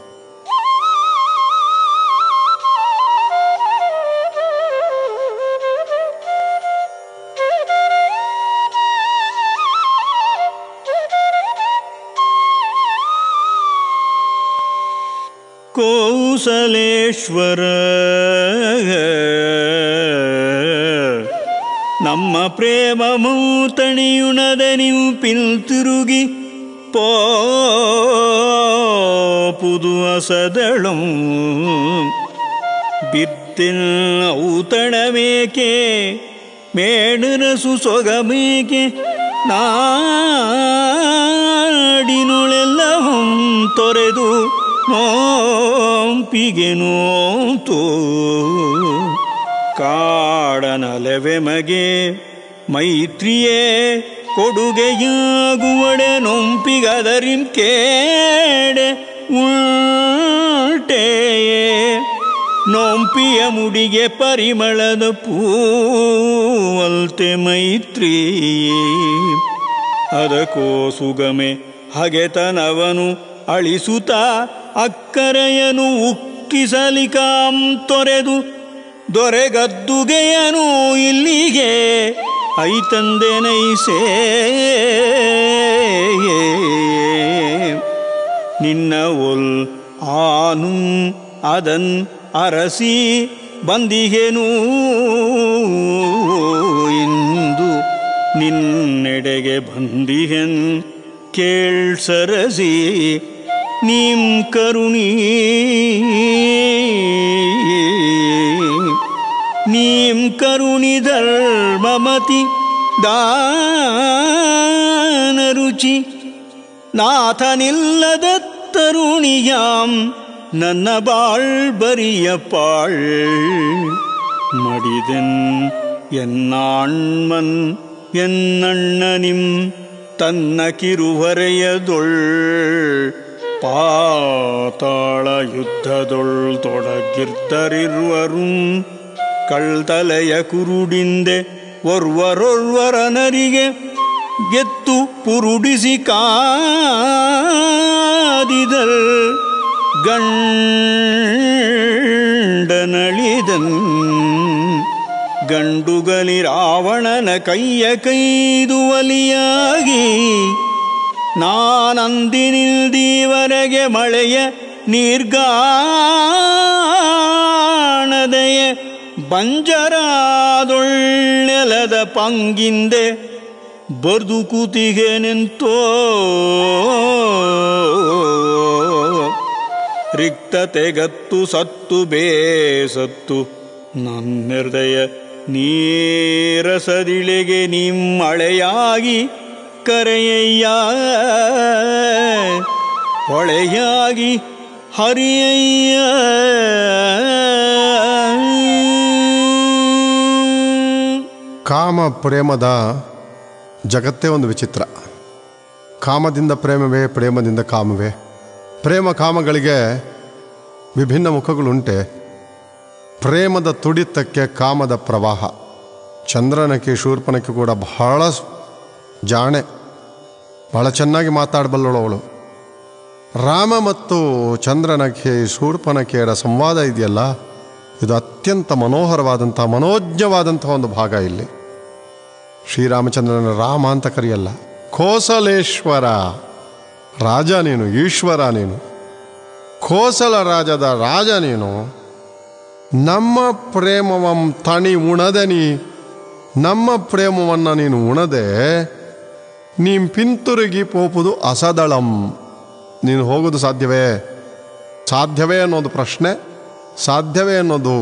S1: ಕೌಸಲೇಶ್ವರ ನಮ್ಮ ಪ್ರೇಮಮೂ ತಣಿಯುಣದೆ ನೀವು ಪಿಲ್ತಿರುಗಿ ಪೋಪುದು ಅಸದಳಂ ಬಿತ್ತಿನ ಔತಣಮೇಕೆ ಮೇಣರಸು ಸೊಗಮೇಕೆ ನಾಡಿನುಳೆಲ್ಲವೂ ತೊರೆದು ನೋಂಪಿಗೆ ನೋಂತು ಕಾಡನಲೆವೆ ಮಗೆ ಮೈತ್ರಿಯೇ ಕೊಡುಗೆಯಾಗುವಡೆ ನೊಂಪಿಗದರಿಂ ಕೇಡೆ ಉಲ್ಟೆಯೇ ನೊಂಪಿಯ ಮುಡಿಗೆ ಪರಿಮಳದ ಪೂವಲ್ತೆ ಮೈತ್ರಿ ಅದಕ್ಕೋ ಸುಗಮೆ ಹಗೆತನವನು ಅಳಿಸುತ್ತ ಅಕ್ಕರೆಯನು ಉಕ್ಕಿಸಲಿಕಾಂ ತೊರೆದು ದೊರೆಗದ್ದುಗೆಯನು ಇಲ್ಲಿಗೆ ಐತಂದೆ ನೈಸೇ ನಿನ್ನ ಒಲ್ ಆನು ಅದನ್ ಅರಸಿ ಬಂದಿಗೆನು ಇಂದು ನಿನ್ನೆಡೆಗೆ ಬಂದಿಗೆನ್ ಕೇಳ್ಸರಸಿ ನೀಂ ಕರುಣಿ ನೀಂ ಕರುಣಿ ಧರ್ಮಮತಿ ದಾನರುಚಿ ನಾಥನಿಲ್ಲದ ತರುಣಿಯಾಂ ನನ್ನ ಬಾಳ್ಬರಿಯ ಪಾಳ್ ಮಡಿದೆನ್ ಎನ್ನಾಣ್ಮನ್ ಎನ್ನಣ್ಣನಿಂ ತನ್ನ ಕಿರುವರೆಯದೊಳ್ ಪಾತಾಳ ಯುದ್ಧದೊಳ್ ತೊಡಗಿರ್ದರಿರುವರು ಕಳ್ತಲೆಯ ಕುರುಡಿಂದೆ ಒರ್ವರೊರ್ವರನರಿಗೆ ಗೆತ್ತು ಪುರುಡಿಸಿ ಕಾದಿದಲ್ ಗಂಡನಳಿದನ್ ಗಂಡುಗಲಿ ರಾವಣನ ಕೈಯ ಕೈದು ಒಲಿಯಾಗಿ ನಾನಂದಿನಿಲ್ದೀವರೆಗೆ ಮಳೆಯ ನೀರ್ಗಾಣದೆಯ ಬಂಜರಾದೊಳ್ಳೆಲದ ಪಂಗಿಂದೆ ಬದುಕುತಿಗೆ ನಿಂತೋ ರಿಕ್ತತೆಗತ್ತು ಸತ್ತು ಬೇಸತ್ತು ನನ್ನಿರ್ದಯ ನೀರಸದಿಳೆಗೆ ನಿಮ್ಮಳೆಯಾಗಿ ಕರೆಯಯ್ಯ ಹೊಳೆಯಾಗಿ ಹರಿಯಯ್ಯ.
S2: ಕಾಮ ಪ್ರೇಮದ ಜಗತ್ತೇ ಒಂದು ವಿಚಿತ್ರ. ಕಾಮದಿಂದ ಪ್ರೇಮವೇ, ಪ್ರೇಮದಿಂದ ಕಾಮವೇ. ಪ್ರೇಮ ಕಾಮಗಳಿಗೆ ವಿಭಿನ್ನ ಮುಖಗಳುಂಟೆ. ಪ್ರೇಮದ ತುಡಿತಕ್ಕೆ ಕಾಮದ ಪ್ರವಾಹ. ಚಂದ್ರನಕ್ಕೆ ಶೂರ್ಪನಕ್ಕೆ ಕೂಡ ಬಹಳ ಜಾಣೆ, ಬಹಳ ಚೆನ್ನಾಗಿ ಮಾತಾಡಬಲ್ಲಳು ಅವಳು. ರಾಮ ಮತ್ತು ಚಂದ್ರನಕ್ಕೆ ಶೂರ್ಪನಖೆಯರ ಸಂವಾದ ಇದೆಯಲ್ಲ, ಇದು ಅತ್ಯಂತ ಮನೋಹರವಾದಂಥ ಮನೋಜ್ಞವಾದಂಥ ಒಂದು ಭಾಗ. ಇಲ್ಲಿ ಶ್ರೀರಾಮಚಂದ್ರನ ರಾಮ ಅಂತ ಕರೆಯಲ್ಲ, ಕೋಸಲೇಶ್ವರ ರಾಜ ನೀನು, ಈಶ್ವರ ನೀನು, ಕೋಸಲ ರಾಜದ ರಾಜ ನೀನು. ನಮ್ಮ ಪ್ರೇಮವಂ ತಣಿ ಉಣದೆ ನೀ, ನಮ್ಮ ಪ್ರೇಮವನ್ನು ನೀನು ಉಣದೆ ನೀನು ಪಿಂತುರುಗಿ ಪೋಪುದು ಅಸದಳಂ. ನೀನು ಹೋಗೋದು ಸಾಧ್ಯವೇ? ಸಾಧ್ಯವೇ ಅನ್ನೋದು ಪ್ರಶ್ನೆ, ಸಾಧ್ಯವೇ ಅನ್ನೋದು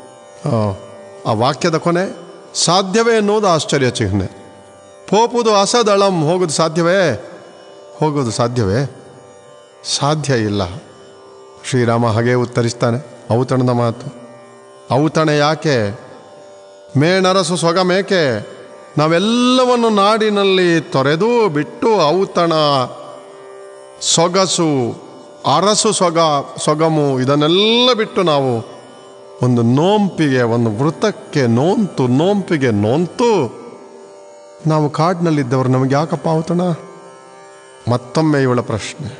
S2: ಆ ವಾಕ್ಯದ ಕೊನೆ, ಸಾಧ್ಯವೇ ಅನ್ನೋದು ಆಶ್ಚರ್ಯ ಚಿಹ್ನೆ. ಪೋಪುದು ಅಸದಳಂ, ಹೋಗೋದು ಸಾಧ್ಯವೇ? ಹೋಗೋದು ಸಾಧ್ಯವೇ? ಸಾಧ್ಯ ಇಲ್ಲ. ಶ್ರೀರಾಮ ಹಾಗೇ ಉತ್ತರಿಸ್ತಾನೆ. ಔತಣದ ಮಾತು. ಔತಣ ಯಾಕೆ? ಮೇಣರಸು ಸೊಗಮೇಕೆ? ನಾವೆಲ್ಲವನ್ನು ನಾಡಿನಲ್ಲಿ ತೊರೆದು ಬಿಟ್ಟು ಔತಣ, ಸೊಗಸು, ಅರಸು ಸೊಗಮು ಇದನ್ನೆಲ್ಲ ಬಿಟ್ಟು ನಾವು ಒಂದು ನೋಂಪಿಗೆ, ಒಂದು ವೃತಕ್ಕೆ ನೋಂಪಿಗೆ ನೋಂತು ನಾವು ಕಾಡಿನಲ್ಲಿದ್ದವರು ನಮಗೆ ಯಾಕಪ್ಪ ಔತಣ? ಮತ್ತೊಮ್ಮೆ ಇವಳ ಪ್ರಶ್ನೆ.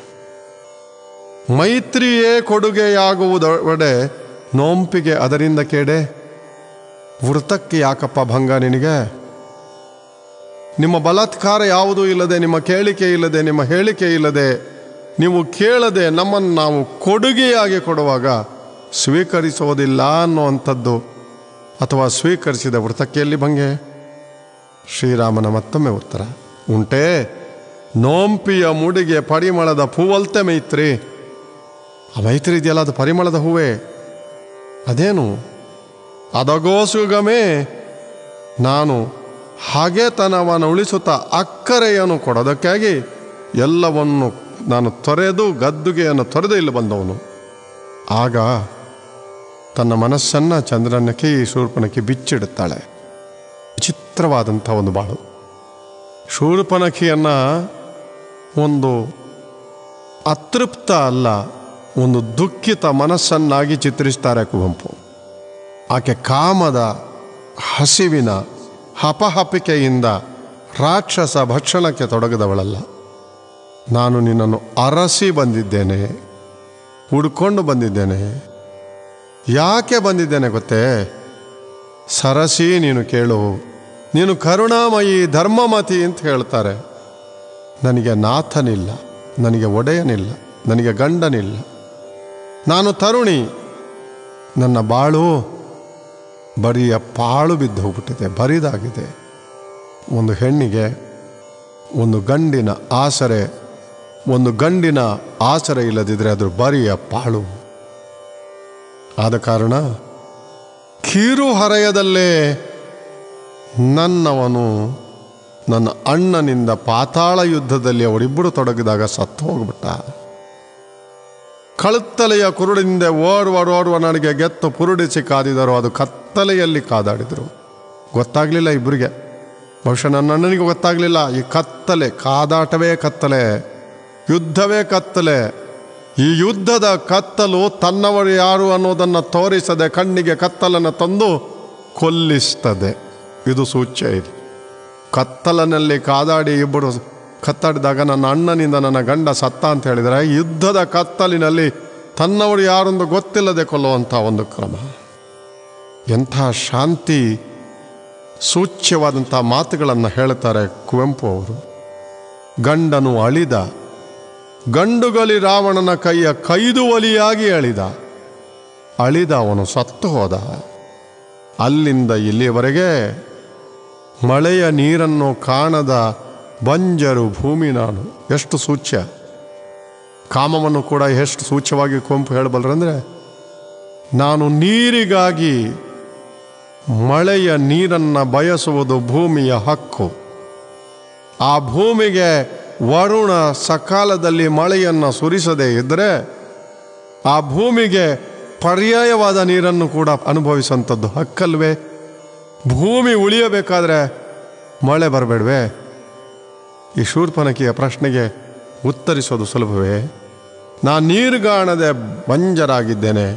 S2: ಮೈತ್ರಿಯೇ ಕೊಡುಗೆಯಾಗುವುದೊಡೆ ನೋಂಪಿಗೆ ಅದರಿಂದ ಕೇಡೆ, ವೃತಕ್ಕೆ ಯಾಕಪ್ಪ ಭಂಗ ನಿನಗೆ? ನಿಮ್ಮ ಬಲಾತ್ಕಾರ ಯಾವುದೂ ಇಲ್ಲದೆ, ನಿಮ್ಮ ಕೇಳಿಕೆ ಇಲ್ಲದೆ, ನಿಮ್ಮ ಹೇಳಿಕೆ ಇಲ್ಲದೆ, ನೀವು ಕೇಳದೆ ನಮ್ಮನ್ನು ನಾವು ಕೊಡುಗೆಯಾಗಿ ಕೊಡುವಾಗ ಸ್ವೀಕರಿಸೋದಿಲ್ಲ ಅನ್ನುವಂಥದ್ದು, ಅಥವಾ ಸ್ವೀಕರಿಸಿದ ವೃತಕ್ಕೆಯಲ್ಲಿ ಭಂಗೆ? ಶ್ರೀರಾಮನ ಮತ್ತೊಮ್ಮೆ ಉತ್ತರ ಉಂಟೇ. ನೋಂಪಿಯ ಮುಡಿಗೆ ಪರಿಮಳದ ಹೂವಲ್ತೆ ಮೈತ್ರಿ. ಆ ಮೈತ್ರಿ ಇದೆಯಲ್ಲ, ಅದು ಪರಿಮಳದ ಹೂವೇ. ಅದೇನು? ಅದಗೋಸುಗಮೇ ನಾನು ಹಾಗೆತನವನ್ನು ಉಳಿಸುತ್ತಾ ಅಕ್ಕರೆಯನ್ನು ಕೊಡೋದಕ್ಕಾಗಿ ಎಲ್ಲವನ್ನು ನಾನು ತೊರೆದು, ಗದ್ದುಗೆಯನ್ನು ತೊರೆದು ಇಲ್ಲಿ ಬಂದವನು. ಆಗ ತನ್ನ ಮನಸ್ಸನ್ನು ಚಂದ್ರನಕ್ಕೆ ಈ ಶೂರ್ಪನಖಿ ಬಿಚ್ಚಿಡುತ್ತಾಳೆ. ವಿಚಿತ್ರವಾದಂಥ ಒಂದು ಬಾಳು. ಶೂರ್ಪನಖಿಯನ್ನು ಒಂದು ಅತೃಪ್ತ ಅಲ್ಲ, ಒಂದು ದುಃಖಿತ ಮನಸ್ಸನ್ನಾಗಿ ಚಿತ್ರಿಸ್ತಾರೆ ಕುವೆಂಪು. ಆಕೆ ಕಾಮದ ಹಸಿವಿನ ಹಪಹಪಿಕೆಯಿಂದ ರಾಕ್ಷಸ ಭಕ್ಷಣಕ್ಕೆ ತೊಡಗದವಳಲ್ಲ. ನಾನು ನಿನ್ನನ್ನು ಅರಸಿ ಬಂದಿದ್ದೇನೆ, ಹುಡ್ಕೊಂಡು ಬಂದಿದ್ದೇನೆ. ಯಾಕೆ ಬಂದಿದ್ದೇನೆ ಗೊತ್ತೇ? ಸರಸಿ ನೀನು ಕೇಳು, ನೀನು ಕರುಣಾಮಯಿ ಧರ್ಮಮತಿ ಅಂತ ಹೇಳ್ತಾರೆ. ನನಗೆ ನಾಥನಿಲ್ಲ, ನನಗೆ ಒಡೆಯನಿಲ್ಲ, ನನಗೆ ಗಂಡನಿಲ್ಲ. ನಾನು ತರುಣಿ. ನನ್ನ ಬಾಳು ಬರಿಯ ಪಾಳು ಬಿದ್ದು ಹೋಗ್ಬಿಟ್ಟಿದೆ, ಬರಿದಾಗಿದೆ. ಒಂದು ಹೆಣ್ಣಿಗೆ ಒಂದು ಗಂಡಿನ ಆಸರೆ ಇಲ್ಲದಿದ್ದರೆ ಅದು ಬರಿಯ ಪಾಳು. ಆದ ಕಾರಣ ಕಿರು ಹರೆಯದಲ್ಲೇ ನನ್ನವನು ನನ್ನ ಅಣ್ಣನಿಂದ ಪಾತಾಳ ಯುದ್ಧದಲ್ಲಿ ಅವರಿಬ್ಬರು ತೊಡಗಿದಾಗ ಸತ್ತು ಹೋಗ್ಬಿಟ್ಟ. ಕಳುತ್ತಲೆಯ ಕುರುಡಿಂದ ಓರ್ವ ನನಗೆ ಗೆತ್ತು ಪುರುಡಿಸಿ ಕಾದಿದರು. ಅದು ಕತ್ತಲೆಯಲ್ಲಿ ಕಾದಾಡಿದರು. ಗೊತ್ತಾಗಲಿಲ್ಲ ಇಬ್ಬರಿಗೆ. ಬಹುಶಃ ನನ್ನ ಅಣ್ಣನಿಗೆ ಗೊತ್ತಾಗಲಿಲ್ಲ, ಈ ಕತ್ತಲೆ, ಕಾದಾಟವೇ ಕತ್ತಲೆ, ಯುದ್ಧವೇ ಕತ್ತಲೆ. ಈ ಯುದ್ಧದ ಕತ್ತಲು ತನ್ನವರು ಯಾರು ಅನ್ನೋದನ್ನು ತೋರಿಸದೆ ಕಣ್ಣಿಗೆ ಕತ್ತಲನ್ನು ತಂದು ಕೊಲ್ಲಿಸ್ತದೆ. ಇದು ಸೂಚ್ಯ. ಇದು ಕತ್ತಲನಲ್ಲಿ ಕಾದಾಡಿ ಇಬ್ಬರು ಕತ್ತಾಡಿದಾಗ ನನ್ನ ಅಣ್ಣನಿಂದ ನನ್ನ ಗಂಡ ಸತ್ತ ಅಂತ ಹೇಳಿದರೆ, ಯುದ್ಧದ ಕತ್ತಲಿನಲ್ಲಿ ತನ್ನವರು ಯಾರೊಂದು ಗೊತ್ತಿಲ್ಲದೆ ಕೊಲ್ಲುವಂಥ ಒಂದು ಕ್ರಮ. ಎಂಥ ಶಾಂತಿ ಸೂಚ್ಯವಾದಂಥ ಮಾತುಗಳನ್ನು ಹೇಳ್ತಾರೆ ಕುವೆಂಪು ಅವರು. ಗಂಡನು ಅಳಿದ, ಗಂಡುಗಲಿ ರಾವಣನ ಕೈಯ ಕೈದುವಲಿಯಾಗಿ ಅಳಿದ ಅವನು ಸತ್ತು ಹೋದ. ಅಲ್ಲಿಂದ ಇಲ್ಲಿಯವರೆಗೆ ಮಳೆಯ ನೀರನ್ನು ಕಾಣದ ಬಂಜರು ಭೂಮಿ ನಾನು. ಎಷ್ಟು ಸೂಚ್ಯ. ಕಾಮವನ್ನು ಕೂಡ ಎಷ್ಟು ಸೂಚ್ಯವಾಗಿ ಕುವೆಂಪು ಹೇಳಬಲ್ಲರಂದರೆ, ನಾನು ನೀರಿಗಾಗಿ ಮಳೆಯ ನೀರನ್ನು ಬಯಸುವುದು ಭೂಮಿಯ ಹಕ್ಕು. ಆ ಭೂಮಿಗೆ ವರುಣ ಸಕಾಲದಲ್ಲಿ ಮಳೆಯನ್ನು ಸುರಿಸದೇ ಇದ್ದರೆ ಆ ಭೂಮಿಗೆ ಪರ್ಯಾಯವಾದ ನೀರನ್ನು ಕೂಡ ಅನುಭವಿಸುವಂಥದ್ದು ಹಕ್ಕಲ್ವೇ? ಭೂಮಿ ಉಳಿಯಬೇಕಾದ್ರೆ ಮಳೆ ಬರಬೇಡ್ವೇ? ಈ ಶೂರ್ಪನಖಿಯ ಪ್ರಶ್ನೆಗೆ ಉತ್ತರಿಸೋದು ಸುಲಭವೇ? ನಾನು ನೀರುಗಾಣದೆ ಬಂಜರಾಗಿದ್ದೇನೆ,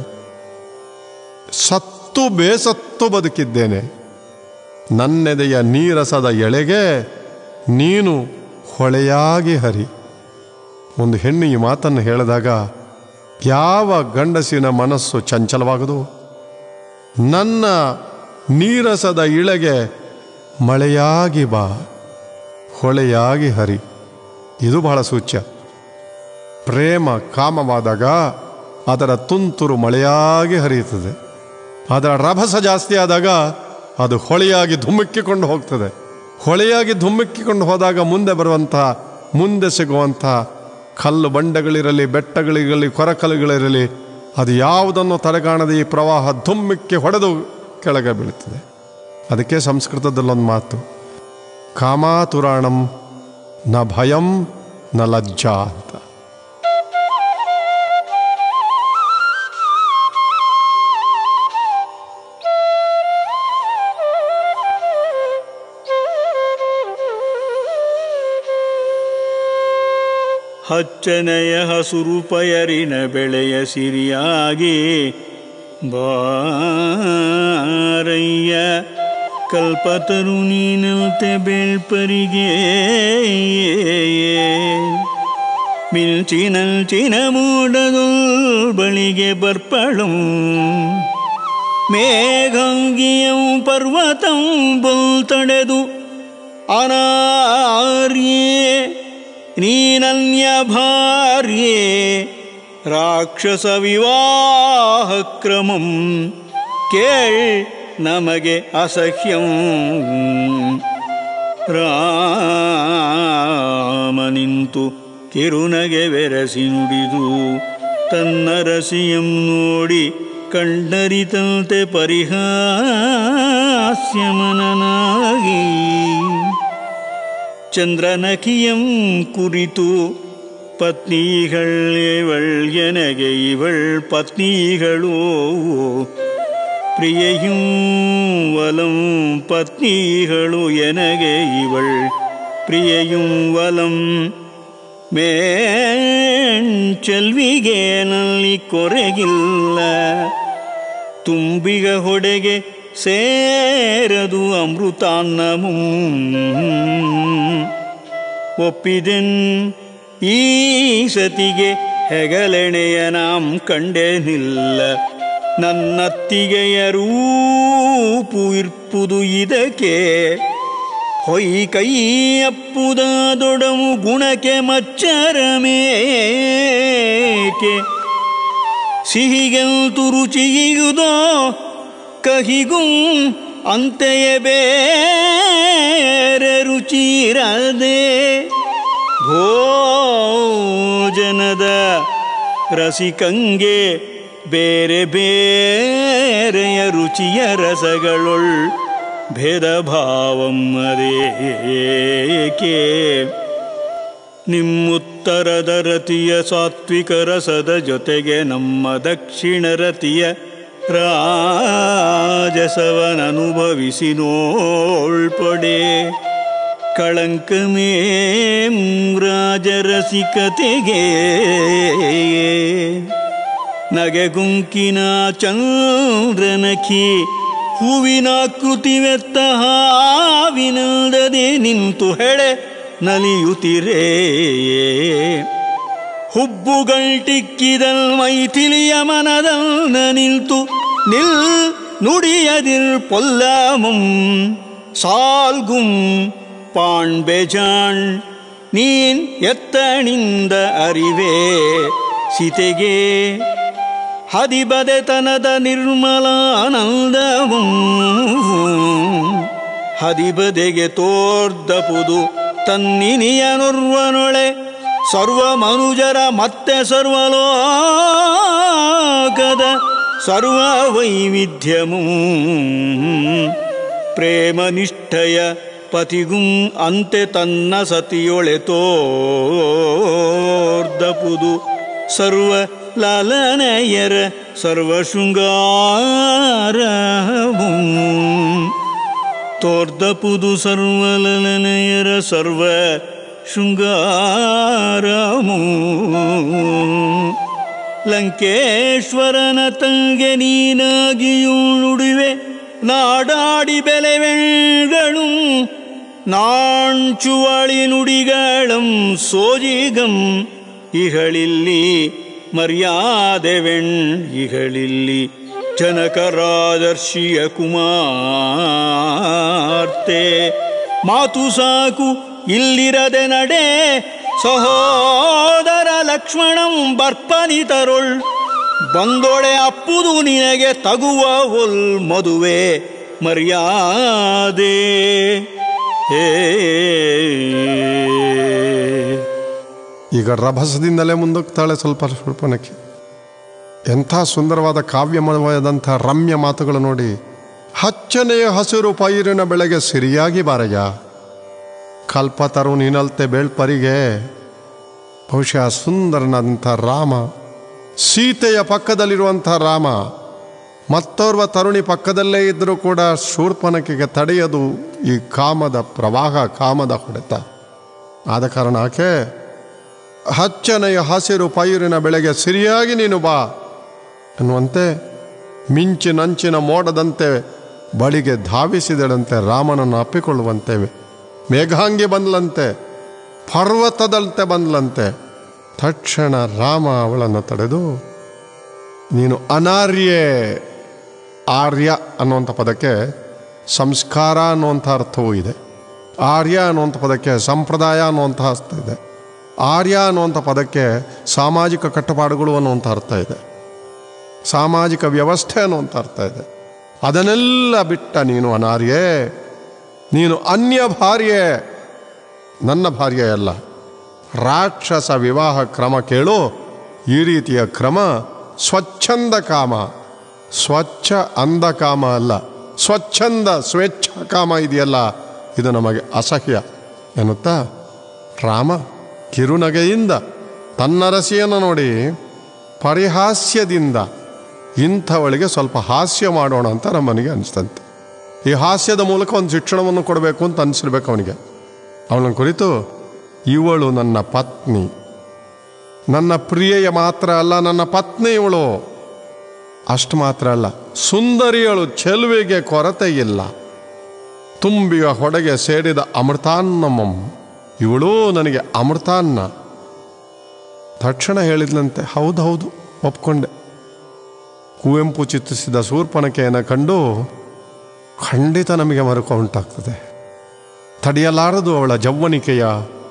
S2: ಸತ್ತು ಬೇಸತ್ತು ಬದುಕಿದ್ದೇನೆ. ನನ್ನೆದೆಯ ನೀರಸದ ಎಳೆಗೆ ನೀನು ಹೊಳೆಯಾಗಿ ಹರಿ. ಒಂದು ಹೆಣ್ಣು ಈ ಮಾತನ್ನು ಹೇಳಿದಾಗ ಯಾವ ಗಂಡಸಿನ ಮನಸ್ಸು ಚಂಚಲವಾಗದು? ನನ್ನ ನೀರಸದ ಇಳೆಗೆ ಮಳೆಯಾಗಿ ಬಾ, ಹೊಳೆಯಾಗಿ ಹರಿ. ಇದು ಬಹಳ ಸೂಚ್ಯ. ಪ್ರೇಮ ಕಾಮವಾದಾಗ ಅದರ ತುಂತುರು ಮಳೆಯಾಗಿ ಹರಿಯುತ್ತದೆ. ಅದರ ರಭಸ ಜಾಸ್ತಿ ಆದಾಗ ಅದು ಹೊಳೆಯಾಗಿ ಧುಮುಕ್ಕಿಕೊಂಡು ಹೋಗ್ತದೆ. ಹೊಳೆಯಾಗಿ ಧುಮುಕ್ಕಿಕೊಂಡು ಹೋದಾಗ ಮುಂದೆ ಸಿಗುವಂಥ ಕಲ್ಲು ಬಂಡೆಗಳಿರಲಿ, ಬೆಟ್ಟಗಳಿರಲಿ, ಕೊರಕಲುಗಳಿರಲಿ, ಅದು ಯಾವುದನ್ನು ತಡೆಗಾಣದೆ ಈ ಪ್ರವಾಹ ಧುಮ್ಮಿಕ್ಕಿ ಹೊಡೆದು ಕೆಳಗೆ ಬೀಳುತ್ತದೆ. ಅದಕ್ಕೆ ಸಂಸ್ಕೃತದಲ್ಲೊಂದು ಮಾತು, ಕಾಮಾತುರಾಣಂ ನ ಭಯಂ ನ ಲಜ್ಜಾ ಅಂತ.
S1: ಹಚ್ಚನೆಯ ಹಸುರು ಪಯರಿನ ಬೆಳೆಯ ಸಿರಿಯಾಗಿ ಬಾರಯ್ಯ ಕಲ್ಪತರು ನೀನಂತೆ ಬೇಳ್ಪರಿಗೆ ಮಿಂಚಿನಂಚಿನ ಮೂಡದೊಲ್ ಬಳಿಗೆ ಬರ್ಪಳಂ ಮೇಘಂಗಿಯಂ ಪರ್ವತಂ ಬಲ್ತಡೆದು ಅನಾರ್ಯೇ ನೀನನ್ಯ ಭಾರ್ಯೆ ರಾಕ್ಷಸ ವಿವಾಹ ಕ್ರಮಂ ಕೇಳ್ ನಮಗೆ ಅಸಹ್ಯಂ. ರಾಮ ನಿಂತು ಕಿರುನಗೆ ಬೆರಸಿ ನುಡಿದು ತನ್ನ ರಸಿಯಂ ನೋಡಿ ಕಂಡರಿತಂತೆ ಪರಿಹಾಸ್ಯಮನನಾಗಿ ಚಂದ್ರನಖಿಯಂ ಕುರಿತು ಪತ್ನಿಗಳೇವಳ್ ಎನಗೆ ಇವಳ್ ಪತ್ನಿಗಳು ಪ್ರಿಯೆயும் ವಲಂ ಪತ್ನಿಗಳು ಎನಗೆ ಇವಳ್ ಪ್ರಿಯೆயும் ವಲಂ ಮೇಂಚೆಲ್ವಿಗೆ ನಲ್ಲಿ ಕೊರೆಗಿಲ್ಲ ತುಂಬಿಗ ಹೊಡೆಗೆ ಸೇರದು ಅಮೃತಾನ್ನಮು ಒಪ್ಪಿದೆನ್ ಈ ಸತಿಗೆ ಹೆಗಲೆಣೆಯ ನಾಂ ಕಂಡೆನಿಲ್ಲ ನನ್ನತ್ತಿಗೆಯ ರೂಪು ಇರ್ಪುದು ಇದಕ್ಕೆ ಹೊಯ್ ಕೈ ಅಪ್ಪುದಾದೊಡಮು ಗುಣಕ್ಕೆ ಮಚ್ಚರಮೇಕೆ ಸಿಹಿಗೆಲ್ತು ರುಚಿಯುವುದೋ ಕಹಿಗೂ ಅಂತೆಯ ಬೇರೆ ರುಚಿರದೆ ಭೋಜನದ ರಸಿಕಂಗೆ ಬೇರೆ ಬೇರೆಯ ರುಚಿಯ ರಸಗಳೊಳ್ ಭೇದ ಭಾವಂ ಅದೇಕೆ ನಿಮ್ಮುತ್ತರದ ರತಿಯ ಸಾತ್ವಿಕ ರಸದ ಜೊತೆಗೆ ನಮ್ಮ ದಕ್ಷಿಣ ರತಿಯ ರಾಜಸವನನುಭವಿಸಿ ನೋಳ್ಪಡೆ ಕಳಂಕಮೇಂ ರಾಜರಸಿಕತೆಗೆ ನಗೆಗುಂಕಿನ ಚಂದ್ರನಖಿ ಹೂವಿನಾಕೃತಿವೆತ್ತ ಹಾವಿನಲ್ಲದೆ ನಿಂತು ಹೆಳೆ ನಲಿಯುತ್ತಿರೇ ಹುಬ್ಬುಗಳ್ಟಿಕ್ಕಿದಲ್ ಮೈಥಿಲಿಯ ಮನದನ್ನ ನಿಲ್ತು ನುಡಿಯದಿರ್ ಪೊಲ್ಲಮಂ ಸಾಲ್ಗುಂ ಪಾಣ್ಬೆಜಾಣ್ ನೀನ್ ಎತ್ತಣಿಂದ ಅರಿವೆ ಸೀತೆಗೆ ಹದಿಬದೆತನದ ನಿರ್ಮಲಾನಂದವಂ ಹದಿಬದೆಗೆ ತೋರ್ದಪುದು ತನ್ನಿನಿಯನುರ್ವನೊಳೆ ಸರ್ವ ಮನುಜರ ಮತ್ತೆ ಸರ್ವಲೋಕದ ಸರ್ವ ವೈವಿಧ್ಯಮೂ ಪ್ರೇಮ ನಿಷ್ಠಯ ಪತಿಗುಂ ಅಂತೆ ತನ್ನ ಸತಿಯೊಳೆ ತೋರ್ದಪುದು ಸರ್ವ ಲಾಲನೆಯರ ಸರ್ವ ಶೃಂಗಾರವೂ ತೋರ್ದಪುದು ಸರ್ವ ಲಲನೆಯರ ಸರ್ವ ಶೃಂಗಾರಮೂ ಲಂಕೇಶ್ವರನ ತಂಗೆ ನೀನಾಗಿಯುಳುಡುವೆ ನಾಡಾಡಿ ಬೆಲೆವೆಂಗಳು ನಾಂಚುವಳಿ ನುಡಿಗಳಂ ಸೋಜಿಗಂ ಇಹಳಿಲ್ಲಿ ಮರ್ಯಾದೆವೆಣ್ ಇಹಳಿಲ್ಲಿ ಜನಕರಾದರ್ಶಿಯ ಕುಮಾರ್ತೆ ಮಾತು ಸಾಕು ಇಲ್ಲಿರದೆ ನಡೆ ಸಹೋದರ ಲಕ್ಷ್ಮಣಂ ಬರ್ಪನಿತರೊಳ್ ಬಂದೊಡೆ ಅಪ್ಪುದು ನಿನಗೆ ತಗುವ ಒಲ್ ಮದುವೆ ಮರ್ಯಾದೆ
S2: ಈಗ ರಭಸದಿಂದಲೇ ಮುಂದೋಗ್ತಾಳೆ ಸ್ವಲ್ಪ ಶೂರ್ಪನಖಿ. ಎಂಥ ಸುಂದರವಾದ ಕಾವ್ಯಮಯವಾದಂಥ ರಮ್ಯ ಮಾತುಗಳು ನೋಡಿ. ಹಚ್ಚನೆಯ ಹಸಿರು ಪೈರಿನ ಬೆಳೆಗೆ ಸಿರಿಯಾಗಿ ಬಾರಯ್ಯ, ಕಲ್ಪತರು ನೀನಲ್ತೆ ಬೇಳ್ಪರಿಗೆ. ಬಹುಶಃ ಸುಂದರನಾದಂಥ ರಾಮ, ಸೀತೆಯ ಪಕ್ಕದಲ್ಲಿರುವಂಥ ರಾಮ, ಮತ್ತೋರ್ವ ತರುಣಿ ಪಕ್ಕದಲ್ಲೇ ಇದ್ದರೂ ಕೂಡ ಶೂರ್ಪನಖಿಗೆ ತಡೆಯದು ಈ ಕಾಮದ ಪ್ರವಾಹ, ಕಾಮದ ಹೊಡೆತ. ಆದ ಕಾರಣ ಆಕೆ ಹಚ್ಚನೆಯ ಹಸಿರು ಪೈರಿನ ಬೆಳೆಗೆ ಸಿರಿಯಾಗಿ ನೀನು ಬಾ ಎನ್ನುವಂತೆ ಮಿಂಚಿನಂಚಿನ ಮೋಡದಂತೆ ಬಳಿಗೆ ಧಾವಿಸಿದಳಂತೆ. ರಾಮನನ್ನು ಅಪ್ಪಿಕೊಳ್ಳುವಂತೆ ಮೇಘಾಂಗಿ ಬಂದ್ಲಂತೆ, ಪರ್ವತದಂತೆ ಬಂದ್ಲಂತೆ. ತಕ್ಷಣ ರಾಮ ಅವಳನ್ನು ತಡೆದು, ನೀನು ಅನಾರ್ಯೆ. ಆರ್ಯ ಅನ್ನುವಂಥ ಪದಕ್ಕೆ ಸಂಸ್ಕಾರ ಅನ್ನುವಂಥ ಅರ್ಥವೂ ಇದೆ. ಆರ್ಯ ಅನ್ನುವಂಥ ಪದಕ್ಕೆ ಸಂಪ್ರದಾಯ ಅನ್ನುವಂಥ ಅರ್ಥ ಇದೆ. ಆರ್ಯ ಅನ್ನುವಂಥ ಪದಕ್ಕೆ ಸಾಮಾಜಿಕ ಕಟ್ಟುಪಾಡುಗಳು ಅನ್ನುವಂಥ ಅರ್ಥ ಇದೆ. ಸಾಮಾಜಿಕ ವ್ಯವಸ್ಥೆ ಅನ್ನುವಂಥ ಅರ್ಥ ಇದೆ. ಅದನ್ನೆಲ್ಲ ಬಿಟ್ಟ ನೀನು ಅನಾರ್ಯೆ, ನೀನು ಅನ್ಯ ಭಾರ್ಯೆ, ನನ್ನ ಭಾರ್ಯೆ ಅಲ್ಲ. ರಾಕ್ಷಸ ವಿವಾಹ ಕ್ರಮ ಕೇಳು. ಈ ರೀತಿಯ ಕ್ರಮ ಸ್ವಚ್ಛಂದ ಕಾಮ, ಸ್ವಚ್ಛ ಅಂಧ ಕಾಮ ಅಲ್ಲ, ಸ್ವಚ್ಛಂದ ಸ್ವೇಚ್ಛ ಕಾಮ ಇದೆಯಲ್ಲ, ಇದು ನಮಗೆ ಅಸಹ್ಯ ಎನ್ನುತ್ತಾ ರಾಮ ಕಿರುನಗೆಯಿಂದ ತನ್ನ ರಸಿಯನ್ನು ನೋಡಿ ಪರಿಹಾಸ್ಯದಿಂದ ಇಂಥವಳಿಗೆ ಸ್ವಲ್ಪ ಹಾಸ್ಯ ಮಾಡೋಣ ಅಂತ ನಮ್ಮನಿಗೆ ಅನಿಸ್ತಂತೆ. ಈ ಹಾಸ್ಯದ ಮೂಲಕ ಒಂದು ಶಿಕ್ಷಣವನ್ನು ಕೊಡಬೇಕು ಅಂತ ಅನಿಸಿರ್ಬೇಕು ಅವನಿಗೆ. ಅವನ ಕುರಿತು, ಇವಳು ನನ್ನ ಪತ್ನಿ, ನನ್ನ ಪ್ರಿಯೆಯ ಮಾತ್ರ ಅಲ್ಲ, ನನ್ನ ಪತ್ನಿ ಇವಳು. ಅಷ್ಟು ಮಾತ್ರ ಅಲ್ಲ, ಸುಂದರಿಯಳು, ಚೆಲುವಿಗೆ ಕೊರತೆ ಇಲ್ಲ, ತುಂಬಿಯ ಹೊಡೆಗೆ ಸೇರಿದ ಅಮೃತಾನ್ನಮಂ, ಇವಳು ನನಗೆ ಅಮೃತಾನ್ನ. ತಕ್ಷಣ ಹೇಳಿದ್ಲಂತೆ, ಹೌದು ಒಪ್ಕೊಂಡೆ. ಕುವೆಂಪು ಚಿತ್ರಿಸಿದ ಶೂರ್ಪನಖಿಯನ್ನು ಕಂಡು ಖಂಡಿತ ನಮಗೆ ಮರುಕ ಉಂಟಾಗ್ತದೆ. ತಡೆಯಲಾರದು ಅವಳ ಜವ್ವನಿಕೆಯ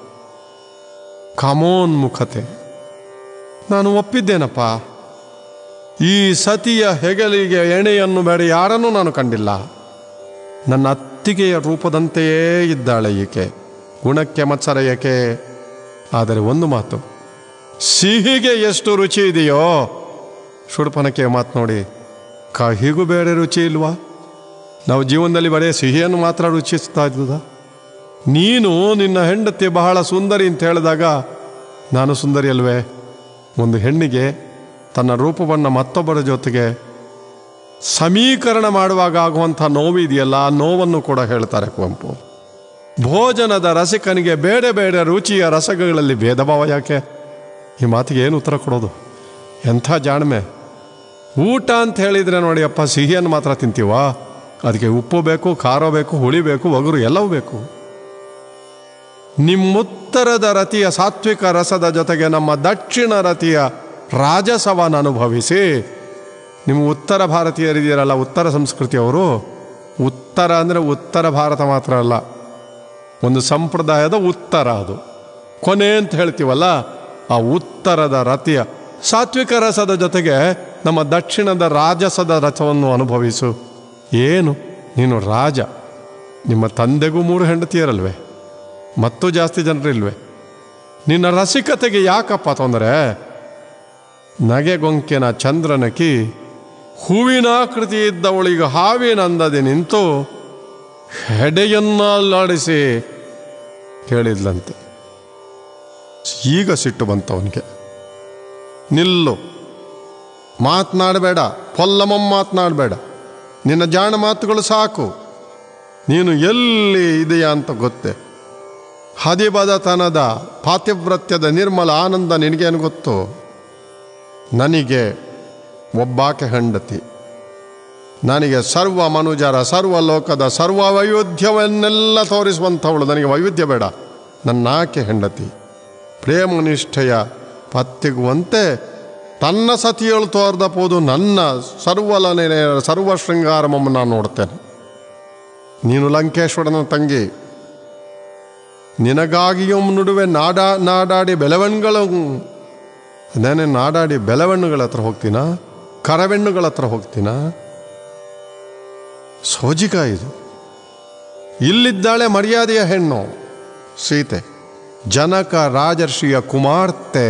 S2: ಕಾಮೋನ್ಮುಖತೆ. ನಾನು ಒಪ್ಪಿದ್ದೇನಪ್ಪ. ಈ ಸತಿಯ ಹೆಗಲಿಗೆ ಎಣೆಯನ್ನು ಬೇಡ ಯಾರನ್ನೂ ನಾನು ಕಂಡಿಲ್ಲ. ನನ್ನ ಅತ್ತಿಗೆಯ ರೂಪದಂತೆಯೇ ಇದ್ದಾಳೆ ಈಕೆ, ಗುಣಕ್ಕೆ ಮತ್ಸರ ಏಕೆ. ಆದರೆ ಒಂದು ಮಾತು, ಸಿಹಿಗೆ ಎಷ್ಟು ರುಚಿ ಇದೆಯೋ, ಶೂರ್ಪನಖಿಯ ಮಾತು ನೋಡಿ, ಕಹಿಗೂ ಬೇರೆ ರುಚಿ ಇಲ್ವಾ? ನಾವು ಜೀವನದಲ್ಲಿ ಬರೀ ಸಿಹಿಯನ್ನು ಮಾತ್ರ ರುಚಿಸ್ತಾ ಇದ್ದುದ? ನೀನು ನಿನ್ನ ಹೆಂಡತಿ ಬಹಳ ಸುಂದರಿ ಅಂತ ಹೇಳಿದಾಗ ನಾನು ಸುಂದರಿ ಅಲ್ವೇ? ಒಂದು ಹೆಣ್ಣಿಗೆ ತನ್ನ ರೂಪವನ್ನು ಮತ್ತೊಬ್ಬರ ಜೊತೆಗೆ ಸಮೀಕರಣ ಮಾಡುವಾಗ ಆಗುವಂಥ ನೋವು ಇದೆಯಲ್ಲ, ಆ ನೋವನ್ನು ಕೂಡ ಹೇಳ್ತಾರೆ ಕುವೆಂಪು. ಭೋಜನದ ರಸಿಕನಿಗೆ ಬೇರೆ ಬೇರೆ ರುಚಿಯ ರಸಗಳಲ್ಲಿ ಭೇದ ಭಾವ ಯಾಕೆ? ಈ ಮಾತಿಗೆ ಏನು ಉತ್ತರ ಕೊಡೋದು? ಎಂಥ ಜಾಣ್ಮೆ! ಊಟ ಅಂತ ಹೇಳಿದರೆ ನೋಡಿ ಅಪ್ಪ, ಸಿಹಿಯನ್ನು ಮಾತ್ರ ತಿಂತೀವ? ಅದಕ್ಕೆ ಉಪ್ಪು ಬೇಕು, ಖಾರ ಬೇಕು, ಹುಳಿ ಬೇಕು, ಒಗರು ಎಲ್ಲವೂ ಬೇಕು. ನಿಮ್ಮುತ್ತರದ ರತಿಯ ಸಾತ್ವಿಕ ರಸದ ಜೊತೆಗೆ ನಮ್ಮ ದಕ್ಷಿಣ ರತಿಯ ರಾಜಸವನ್ನು ಅನುಭವಿಸಿ. ನಿಮ್ಮ ಉತ್ತರ ಭಾರತೀಯರಿದ್ದೀರಲ್ಲ, ಉತ್ತರ ಸಂಸ್ಕೃತಿಯವರು. ಉತ್ತರ ಅಂದರೆ ಉತ್ತರ ಭಾರತ ಮಾತ್ರ ಅಲ್ಲ, ಒಂದು ಸಂಪ್ರದಾಯದ ಉತ್ತರ. ಅದು ಕೊನೆ ಅಂತ ಹೇಳ್ತೀವಲ್ಲ, ಆ ಉತ್ತರದ ರತಿಯ ಸಾತ್ವಿಕ ರಸದ ಜೊತೆಗೆ ನಮ್ಮ ದಕ್ಷಿಣದ ರಾಜಸದ ರಸವನ್ನು ಅನುಭವಿಸು. ಏನು ನೀನು ರಾಜ? ನಿಮ್ಮ ತಂದೆಗೂ 3 ಹೆಂಡತಿಯರಲ್ವೇ? ಮತ್ತೂ ಜಾಸ್ತಿ ಜನರಿಲ್ವೇ? ನಿನ್ನ ರಸಿಕತೆಗೆ ಯಾಕಪ್ಪ ತೊಂದರೆ? ನಗೆಗೊಂಕಿನ ಚಂದ್ರನಕಿ ಹೂವಿನಾಕೃತಿ ಇದ್ದವಳಿಗೆ ಹಾವಿನಂದದೆ ನಿಂತು ಹೆಡೆಯನ್ನಾಡಿಸಿ ಹೇಳಿದ್ಲಂತೆ. ಈಗ ಸಿಟ್ಟು ಬಂತವನಿಗೆ. ನಿಲ್ಲು, ಮಾತನಾಡಬೇಡ, ಪೊಲ್ಲಮಂ ಮಾತನಾಡಬೇಡ, ನಿನ್ನ ಜಾಣ ಮಾತುಗಳು ಸಾಕು. ನೀನು ಎಲ್ಲಿ ಇದೆಯಾ ಅಂತ ಗೊತ್ತೇ? ಹದಿಬದತನದ ಪಾತಿವ್ರತ್ಯದ ನಿರ್ಮಲ ಆನಂದ ನಿನಗೇನು ಗೊತ್ತು? ನನಗೆ ಒಬ್ಬಾಕೆ ಹೆಂಡತಿ, ನನಗೆ ಸರ್ವ ಮನುಜರ ಸರ್ವ ಲೋಕದ ಸರ್ವ ವೈವಿಧ್ಯವನ್ನೆಲ್ಲ ತೋರಿಸುವಂಥವಳು. ನನಗೆ ವೈವಿಧ್ಯ ಬೇಡ, ನನ್ನಾಕೆ ಹೆಂಡತಿ. ಪ್ರೇಮನಿಷ್ಠೆಯ ಪತ್ತಿಗುವಂತೆ ತನ್ನ ಸತಿಯಳು ತೋರ್ದ ಪೋದು ನನ್ನ ಸರ್ವಲನೆ ಸರ್ವ ಶೃಂಗಾರಮನ್ನು ನಾನು ನೋಡ್ತೇನೆ. ನೀನು ಲಂಕೇಶ್ವರನ ತಂಗಿ, ನಿನಗಾಗಿಯೂ ನುಡುವೆ ನಾಡಾಡಿ ಬೆಳವಣ್ಣುಗಳು. ಅದೇನೇ ನಾಡಾಡಿ ಬೆಳವಣ್ಣುಗಳ ಹತ್ರ ಹೋಗ್ತೀನಾ? ಕರವೆಣ್ಣುಗಳ ಹತ್ರ ಹೋಗ್ತೀನಾ? ಸೋಜಿಗ ಇದು. ಇಲ್ಲಿದ್ದಾಳೆ ಮರ್ಯಾದೆಯ ಹೆಣ್ಣು ಸೀತೆ, ಜನಕ ರಾಜರ್ಷಿಯ ಕುಮಾರ್ತೆ.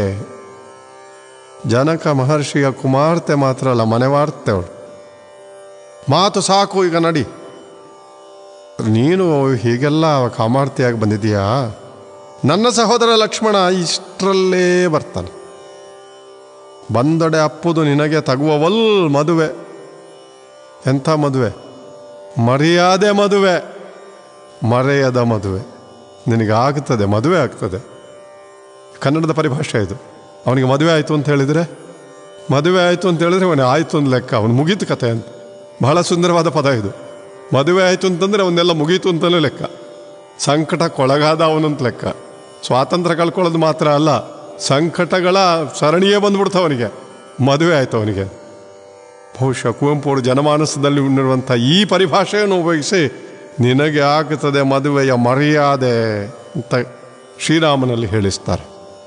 S2: ಜನಕ ಮಹರ್ಷಿಯ ಕುಮಾರ್ತೆ ಮಾತ್ರ ಅಲ್ಲ, ಮನೆವಾರ್ತೆ ಅವಳು. ಮಾತು ಸಾಕು, ಈಗ ನಡಿ. ನೀನು ಹೀಗೆಲ್ಲ ಕಾಮಾರ್ತಿಯಾಗಿ ಬಂದಿದೀಯಾ? ನನ್ನ ಸಹೋದರ ಲಕ್ಷ್ಮಣ ಇಷ್ಟರಲ್ಲೇ ಬರ್ತಾನೆ. ಬಂದೊಡೆ ಅಪ್ಪುದು ನಿನಗೆ ತಗುವವಲ್ ಮದುವೆ. ಎಂಥ ಮದುವೆ? ಮರ್ಯಾದೆ ಮದುವೆ, ಮರೆಯದ ಮದುವೆ. ನಿನಗಾಗ್ತದೆ, ಮದುವೆ ಆಗ್ತದೆ. ಕನ್ನಡದ ಪರಿಭಾಷೆ ಇದು. ಅವನಿಗೆ ಮದುವೆ ಆಯಿತು ಅಂತ ಹೇಳಿದರೆ, ಮದುವೆ ಆಯಿತು ಅಂತ ಹೇಳಿದ್ರೆ ಅವನಿಗೆ ಆಯಿತು ಒಂದು ಲೆಕ್ಕ, ಅವನು ಮುಗೀತು ಕತೆ ಅಂತ. ಬಹಳ ಸುಂದರವಾದ ಪದ ಇದು. ಮದುವೆ ಆಯಿತು ಅಂತಂದರೆ ಅವನ್ನೆಲ್ಲ ಮುಗೀತು ಅಂತಲೂ ಲೆಕ್ಕ. ಸಂಕಟಕ್ಕೊಳಗಾದ ಅವನಂತ ಲೆಕ್ಕ. ಸ್ವಾತಂತ್ರ್ಯ ಕಳ್ಕೊಳ್ಳೋದು ಮಾತ್ರ ಅಲ್ಲ, ಸಂಕಟಗಳ ಸರಣಿಯೇ ಬಂದ್ಬಿಡ್ತು ಅವನಿಗೆ. ಮದುವೆ ಆಯಿತು ಅವನಿಗೆ. ಬಹುಶಃ ಕುವೆಂಪು ಅವರು ಜನಮಾನಸದಲ್ಲಿ ಉಂಡಿರುವಂಥ ಈ ಪರಿಭಾಷೆಯನ್ನು ಉಪಯೋಗಿಸಿ ನಿನಗೆ ಆಗುತ್ತದೆ ಮದುವೆಯ ಮರ್ಯಾದೆ ಅಂತ ಶ್ರೀರಾಮನಲ್ಲಿ ಹೇಳಿಸ್ತಾರೆ.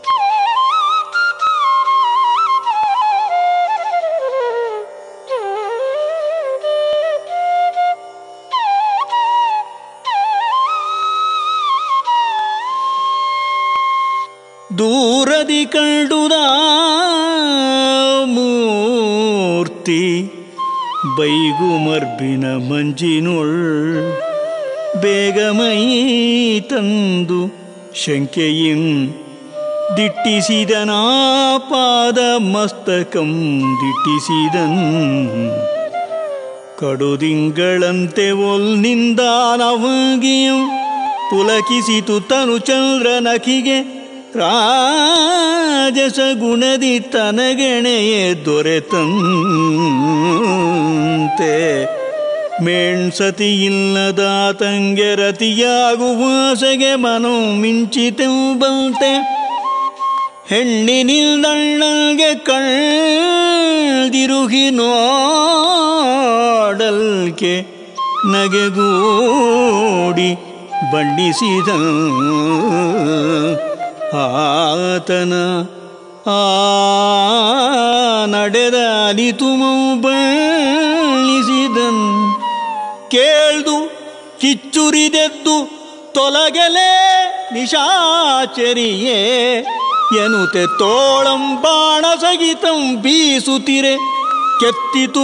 S1: ದೂರದಿ ಕಂಡುದ ಮೂರ್ತಿ ಬೈಗುಮರ್ಬಿನ ಮಂಜಿನೊಳ್ ಬೇಗಮೈ ತಂದು ಶಂಕೆಯಿಂ ದಿಟ್ಟಿಸಿದನಾ ಪಾದ ಮಸ್ತಕಂ ದಿಟ್ಟಿಸಿದನ್ ಕಡುದಿಂಗಳಂತೆ ಒಲ್ನಿಂದಾನವಾಗಿಯಂ ಪುಲಕಿಸಿತು ತನು ಚಂದ್ರನಖಿಗೆ ರಾಜಸ ಗುಣದಿ ತನಗೆಣೆಯೇ ದೊರೆತಂತೆ ಮೇಣ್ಸತಿಯಿಲ್ಲದ ತಂಗೆ ರತಿಯಾಗುವಾಸೆಗೆ ಮನೋ ಮಿಂಚಿತೆಂಬಂತೆ ಹೆಣ್ಣಿನಿಲ್ದಣ್ಣಗೆ ಕಣ್ದಿರುಗಿ ನೋಡಲ್ಕೆ ನಗೆಗೂಡಿ ಬಣ್ಣಿಸಿದ ಆತನ ಆ ನಡೆದ ಅಲಿತುಮೌ ಬಣ್ಣಿಸಿದನ್ ಕೇಳ್ದು ಕಿಚ್ಚುರಿದೆದ್ದು ತೊಲಗಲೇ ನಿಶಾಚರಿಯೇ ಎನುತೆ ತೋಳಂ ಬಾಣ ಸಹಿತಂ ಬೀಸುತ್ತಿರೆ ಕೆತ್ತಿತು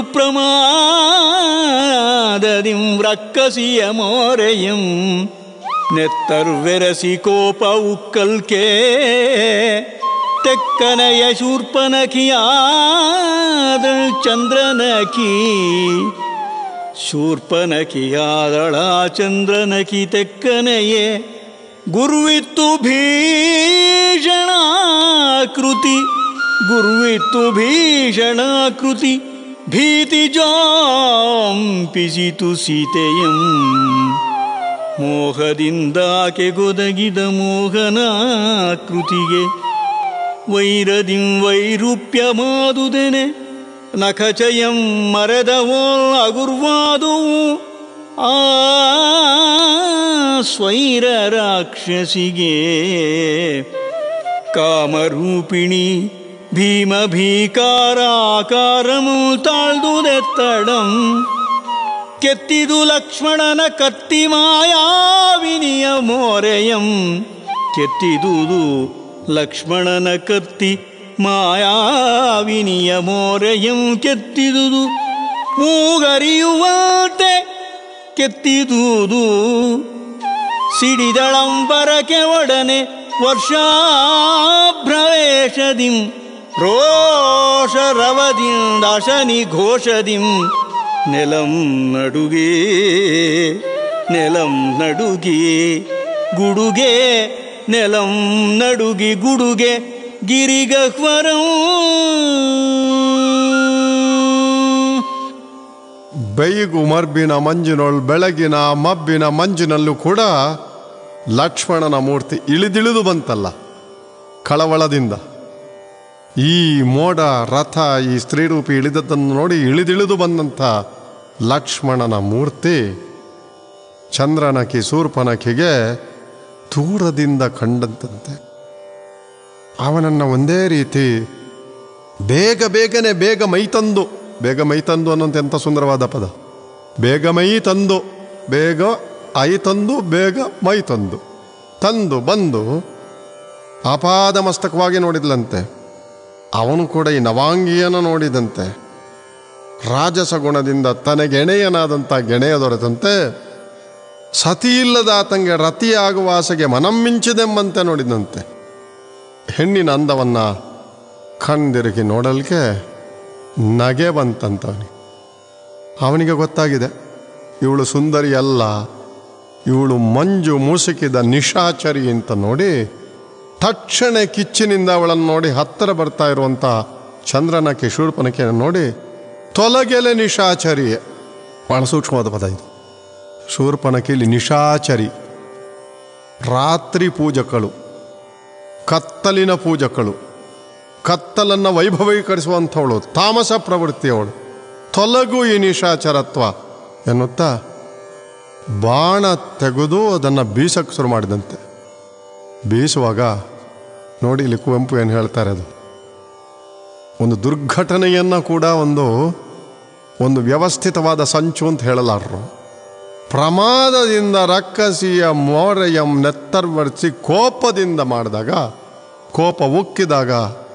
S1: ಪ್ರಮಾದದಿಂ ರಕ್ಕಸಿಯ ಮೋರೆಯಂ ನೆತ್ತರ್ವೆರಸಿ ಕೋಪ ಉಕ್ಕಲ್ಕೆ ತೆಕ್ಕನೆಯ ಶೂರ್ಪನಖಿಯಾದಳ್ ಚಂದ್ರನಖಿ ಶೂರ್ಪನಖಿಯಾದಳ ಚಂದ್ರನಖಿ ತೆಕ್ಕನೆಯೇ ಗುರುವಿತ್ತು ಭೀಷಣಾಕೃತಿ ಗುರುವಿತ್ತು ಭೀಷಣಾಕೃತಿ ಭೀತಿ ಜಾಂಪಿಸಿತು ಸೀತೆಯಂ ಮೋಹದಿಂದಾಕೆ ಗೊದಗಿದ ಮೋಹನಾಕೃತಿಗೆ ವೈರದಿಂ ವೈರೂಪ್ಯ ಮಾದುದೆನೆ ನಖಚಯಂ ಮರೆದವೋ ಅಗುರ್ವಾದುವು ಆ ಸ್ವೈರ ರಾಕ್ಷಸಿಗೆ ಕಾಮರೂಪಿಣಿ ಭೀಮ ಭೀಕಾರಾಕಾರಮು ತಾಳ್ದುದೆತ್ತಡಂ ಕೆತ್ತಿದು ಲಕ್ಷ್ಮಣನ ಕತ್ತಿ ಮಾಯಾವಿನಿಯ ಮೋರೆಯಂ ಕೆತ್ತಿದುದು ಲಕ್ಷ್ಮಣನ ಕತ್ತಿ ಮಾಯಾವಿನಿಯ ಮೋರೆಯಂ ಕೆತ್ತಿದುದು ಮೂಗರಿಯುವಂತೆ ಕೆತ್ತಿದುದು ಸಿಡಿದಳಂಬರಕೆ ಒಡನೆ ವರ್ಷಾಭ್ರವೇಶದಿಂ ರೋಷರವದಿಂದ ಶನಿ ಘೋಷದಿಂ ನೆಲಂ ನಡುಗಿ ಗುಡುಗೆ ನೆಲಂ ನಡುಗಿ ಗುಡುಗೆ ಗಿರಿಗಹ್ವರಂ
S2: ಬೈಗು ಮರ್ಬಿನ ಮಂಜಿನೊಳ್ ಬೆಳಗಿನ ಮಬ್ಬಿನ ಮಂಜಿನಲ್ಲೂ ಕೂಡ ಲಕ್ಷ್ಮಣನ ಮೂರ್ತಿ ಇಳಿದಿಳಿದು ಬಂತಲ್ಲ ಕಳವಳದಿಂದ. ಈ ಮೋಡ ರಥ ಈ ಸ್ತ್ರೀರೂಪಿ ಇಳಿದದ್ದನ್ನು ನೋಡಿ ಇಳಿದಿಳಿದು ಬಂದಂಥ ಲಕ್ಷ್ಮಣನ ಮೂರ್ತಿ ಚಂದ್ರನಖಿ ಶೂರ್ಪನಖಿಗೆ ದೂರದಿಂದ ಕಂಡಂತೆ. ಅವನನ್ನು ಒಂದೇ ರೀತಿ ಬೇಗ ಮೈತಂದು ಅನ್ನೋಂಥ ಎಂಥ ಸುಂದರವಾದ ಪದ. ಬೇಗ ಮೈ ತಂದು ಬೇಗ ಐ ತಂದು ಬೇಗ ಮೈ ತಂದು ಬಂದು ಆಪಾದ ಮಸ್ತಕವಾಗಿ ನೋಡಿದ್ಲಂತೆ. ಅವನು ಕೂಡ ಈ ನವಾಂಗಿಯನ್ನು ನೋಡಿದಂತೆ ರಾಜಸ ಗುಣದಿಂದ ತನಗೆಣೆಯನಾದಂಥ ಗೆಣೆಯ ದೊರೆತಂತೆ ಸತಿಯಿಲ್ಲದಾತಂಗೆ ರತಿಯಾಗುವ ಆಸೆಗೆ ಮನಮ್ಮಿಂಚಿದೆಂಬಂತೆ ನೋಡಿದಂತೆ. ಹೆಣ್ಣಿನ ಅಂದವನ್ನು ಕಣ್ದಿರುಗಿ ನೋಡಲಿಕ್ಕೆ ನಗೆ ಬಂತಂತವನಿಗೆ. ಅವನಿಗೆ ಗೊತ್ತಾಗಿದೆ ಇವಳು ಸುಂದರಿ ಅಲ್ಲ, ಇವಳು ಮಂಜು ಮುಸುಕಿದ ನಿಶಾಚರಿ ಅಂತ ನೋಡಿ ತಕ್ಷಣ ಕಿಚ್ಚಿನಿಂದ ಅವಳನ್ನು ನೋಡಿ ಹತ್ತಿರ ಬರ್ತಾ ಇರುವಂಥ ಚಂದ್ರನಖಿ ಶೂರ್ಪನಖಿಯನ್ನು ನೋಡಿ ತೊಲಗೆಲೆ ನಿಶಾಚರಿ. ಬಹಳ ಸೂಕ್ಷ್ಮವಾದ ಪದ ಇದು. ಶೂರ್ಪನಖಿಲಿ ನಿಶಾಚರಿ, ರಾತ್ರಿ ಪೂಜಕಳು, ಕತ್ತಲಿನ ಪೂಜಕಳು, ಕತ್ತಲನ್ನು ವೈಭವೀಕರಿಸುವಂಥವಳು, ತಾಮಸ ಪ್ರವೃತ್ತಿಯವಳು. ತೊಲಗು ಈ ನಿಶಾಚರತ್ವ ಎನ್ನುತ್ತಾ ಬಾಣ ತೆಗೆದು ಅದನ್ನು ಬೀಸಕ್ಕೆ ಶುರು ಮಾಡಿದಂತೆ. ಬೀಸುವಾಗ ನೋಡಿ ಇಲ್ಲಿ ಕುವೆಂಪು ಏನು ಹೇಳ್ತಾರೆ, ಅದು ಒಂದು ದುರ್ಘಟನೆಯನ್ನು ಕೂಡ ಒಂದು ವ್ಯವಸ್ಥಿತವಾದ ಸಂಚು ಅಂತ ಹೇಳಲಾರರು. ಪ್ರಮಾದದಿಂದ ರಕ್ಕಸಿಯ ಮೋರೆಯಂ ನೆತ್ತರ್ವರ್ಸಿ ಕೋಪದಿಂದ ಮಾಡಿದಾಗ, ಕೋಪ ಉಕ್ಕಿದಾಗ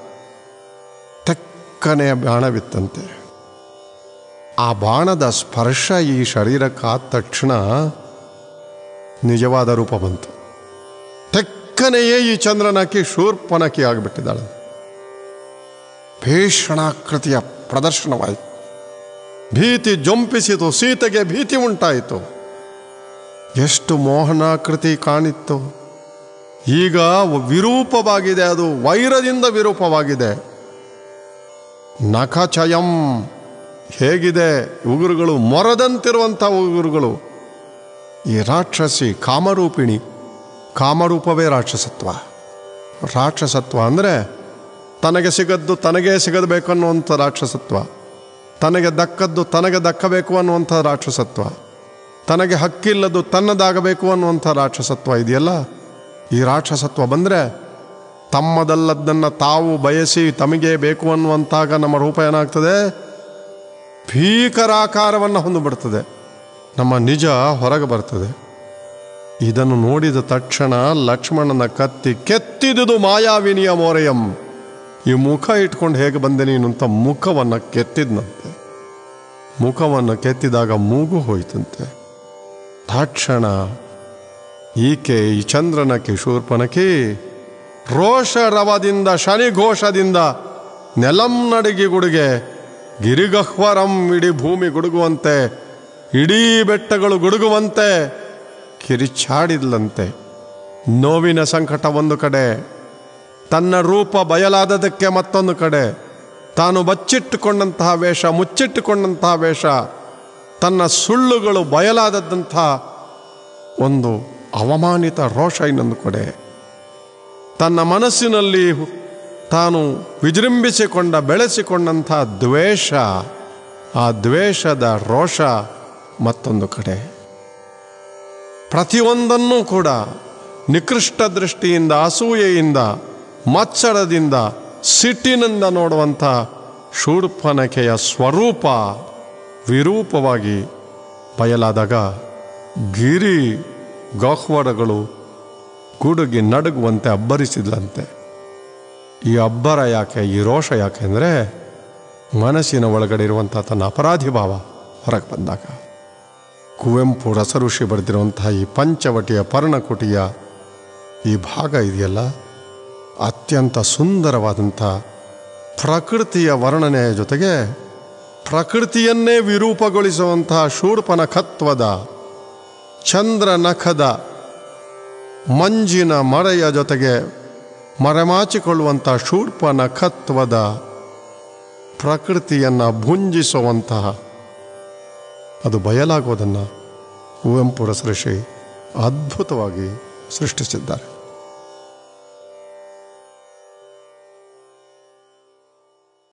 S2: ತೆಕ್ಕನೆಯ ಬಾಣವಿತ್ತಂತೆ. ಆ ಬಾಣದ ಸ್ಪರ್ಶ ಈ ಶರೀರಕ್ಕಾದ ತಕ್ಷಣ ನಿಜವಾದ ರೂಪ ಬಂತು. ತೆಕ್ಕನೆಯೇ ಈ ಚಂದ್ರನಖಿ ಶೂರ್ಪನಖಿ ಆಗಿಬಿಟ್ಟಿದ್ದಾಳೆ. ಭೀಷಣಾಕೃತಿಯ ಪ್ರದರ್ಶನವಾಯಿತು. ಭೀತಿ ಜೊಂಪಿಸಿತು, ಸೀತೆಗೆ ಭೀತಿ ಉಂಟಾಯಿತು. ಎಷ್ಟು ಮೋಹನಾಕೃತಿ ಕಾಣಿತ್ತು. ಈಗ ವಿರೂಪವಾಗಿದೆ, ಅದು ವೈರದಿಂದ ವಿರೂಪವಾಗಿದೆ. ನಖಚಯಂ ಹೇಗಿದೆ, ಉಗುರುಗಳು ಮೊರದಂತಿರುವಂಥ ಉಗುರುಗಳು. ಈ ರಾಕ್ಷಸಿ ಕಾಮರೂಪಿಣಿ, ಕಾಮರೂಪವೇ ರಾಕ್ಷಸತ್ವ. ರಾಕ್ಷಸತ್ವ ಅಂದರೆ ತನಗೆ ಸಿಗದ್ದು ತನಗೇ ಸಿಗಬೇಕು ಅನ್ನುವಂಥ ರಾಕ್ಷಸತ್ವ, ತನಗೆ ದಕ್ಕದ್ದು ತನಗೆ ದಕ್ಕಬೇಕು ಅನ್ನುವಂಥ ರಾಕ್ಷಸತ್ವ, ತನಗೆ ಹಕ್ಕಿಲ್ಲದ್ದು ತನ್ನದಾಗಬೇಕು ಅನ್ನುವಂಥ ರಾಕ್ಷಸತ್ವ ಇದೆಯಲ್ಲ. ಈ ರಾಕ್ಷಸತ್ವ ಬಂದರೆ ತಮ್ಮದಲ್ಲದ್ದನ್ನು ತಾವು ಬಯಸಿ ತಮಗೆ ಬೇಕು ಅನ್ನುವಂತಾಗ ನಮ್ಮ ರೂಪ ಏನಾಗ್ತದೆ, ಭೀಕರಾಕಾರವನ್ನು ಹೊಂದಿಬಿಡ್ತದೆ. ನಮ್ಮ ನಿಜ ಹೊರಗೆ ಬರ್ತದೆ. ಇದನ್ನು ನೋಡಿದ ತಕ್ಷಣ ಲಕ್ಷ್ಮಣನ ಕತ್ತಿ ಕೆತ್ತಿದುದು ಮಾಯಾವಿನಿಯ ಮೋರೆಯಂ. ಈ ಮುಖ ಇಟ್ಕೊಂಡು ಹೇಗೆ ಬಂದೆ ನೀನು ಅಂತ ಮುಖವನ್ನು ಕೆತ್ತಿದ್ನಂತೆ. ಮುಖವನ್ನು ಕೆತ್ತಿದಾಗ ಮೂಗು ಹೋಯ್ತಂತೆ. ತಕ್ಷಣ ಈಕೆ ಈ ಚಂದ್ರನಖಿ ಶೂರ್ಪನಖಿ ರೋಷರವದಿಂದ ಶನಿಘೋಷದಿಂದ ನೆಲಂ ನಡಿಗಿ ಗುಡುಗೆ ಗಿರಿಗಹ್ವರಂ, ಇಡೀ ಭೂಮಿ ಗುಡುಗುವಂತೆ ಇಡೀ ಬೆಟ್ಟಗಳು ಗುಡುಗುವಂತೆ ಕಿರಿಚಾಡಿದ್ಲಂತೆ. ನೋವಿನ ಸಂಕಟ ಒಂದು ಕಡೆ, ತನ್ನ ರೂಪ ಬಯಲಾದದಕ್ಕೆ ಮತ್ತೊಂದು ಕಡೆ, ತಾನು ಬಚ್ಚಿಟ್ಟುಕೊಂಡಂತಹ ವೇಷ, ಮುಚ್ಚಿಟ್ಟುಕೊಂಡಂತಹ ವೇಷ, ತನ್ನ ಸುಳ್ಳುಗಳು ಬಯಲಾದದ್ದಂಥ ಒಂದು ಅವಮಾನಿತ ರೋಷ ಇನ್ನೊಂದು ಕಡೆ, ತನ್ನ ಮನಸ್ಸಿನಲ್ಲಿ ತಾನು ವಿಜೃಂಭಿಸಿಕೊಂಡ ಬೆಳೆಸಿಕೊಂಡಂಥ ದ್ವೇಷ, ಆ ದ್ವೇಷದ ರೋಷ ಮತ್ತೊಂದು ಕಡೆ. ಪ್ರತಿಯೊಂದನ್ನೂ ಕೂಡ ನಿಕೃಷ್ಟ ದೃಷ್ಟಿಯಿಂದ, ಅಸೂಯೆಯಿಂದ, ಮತ್ಸರದಿಂದ, ಸಿಟ್ಟಿನಿಂದ ನೋಡುವಂಥ ಶೂರ್ಪನಖೆಯ ಸ್ವರೂಪ ವಿರೂಪವಾಗಿ ಬಯಲಾದಾಗ ಗಿರಿ ಗಹ್ವರಗಳು ಗುಡುಗಿ ನಡುಗುವಂತೆ ಅಬ್ಬರಿಸಿದ್ಲಂತೆ. ಈ ಅಬ್ಬರ ಯಾಕೆ, ಈ ರೋಷ ಯಾಕೆ ಅಂದರೆ ಮನಸ್ಸಿನ ಒಳಗಡೆ ಇರುವಂಥ ತನ್ನ ಅಪರಾಧಿ ಭಾವ ಹೊರಗೆ ಬಂದಾಗ. ಕುವೆಂಪು ರಸಋಷಿ ಬರೆದಿರುವಂತಹ ಈ ಪಂಚವಟಿಯ ಪರ್ಣಕುಟಿಯ ಈ ಭಾಗ ಇದೆಯಲ್ಲ, ಅತ್ಯಂತ ಸುಂದರವಾದಂಥ ಪ್ರಕೃತಿಯ ವರ್ಣನೆಯ ಜೊತೆಗೆ ಪ್ರಕೃತಿಯನ್ನೇ ವಿರೂಪಗೊಳಿಸುವಂತಹ ಶೂರ್ಪನಖತ್ವದ, ಚಂದ್ರನಖದ, ಮಂಜಿನ ಮರೆಯ ಜೊತೆಗೆ ಮರೆಮಾಚಿಕೊಳ್ಳುವಂಥ ಶೂರ್ಪನಖತ್ವದ ಪ್ರಕೃತಿಯನ್ನು ಭುಂಜಿಸುವಂತಹ ಅದು ಬಯಲಾಗೋದನ್ನು ಕುವೆಂಪು ರಸಋಷಿ ಅದ್ಭುತವಾಗಿ ಸೃಷ್ಟಿಸಿದ್ದಾರೆ.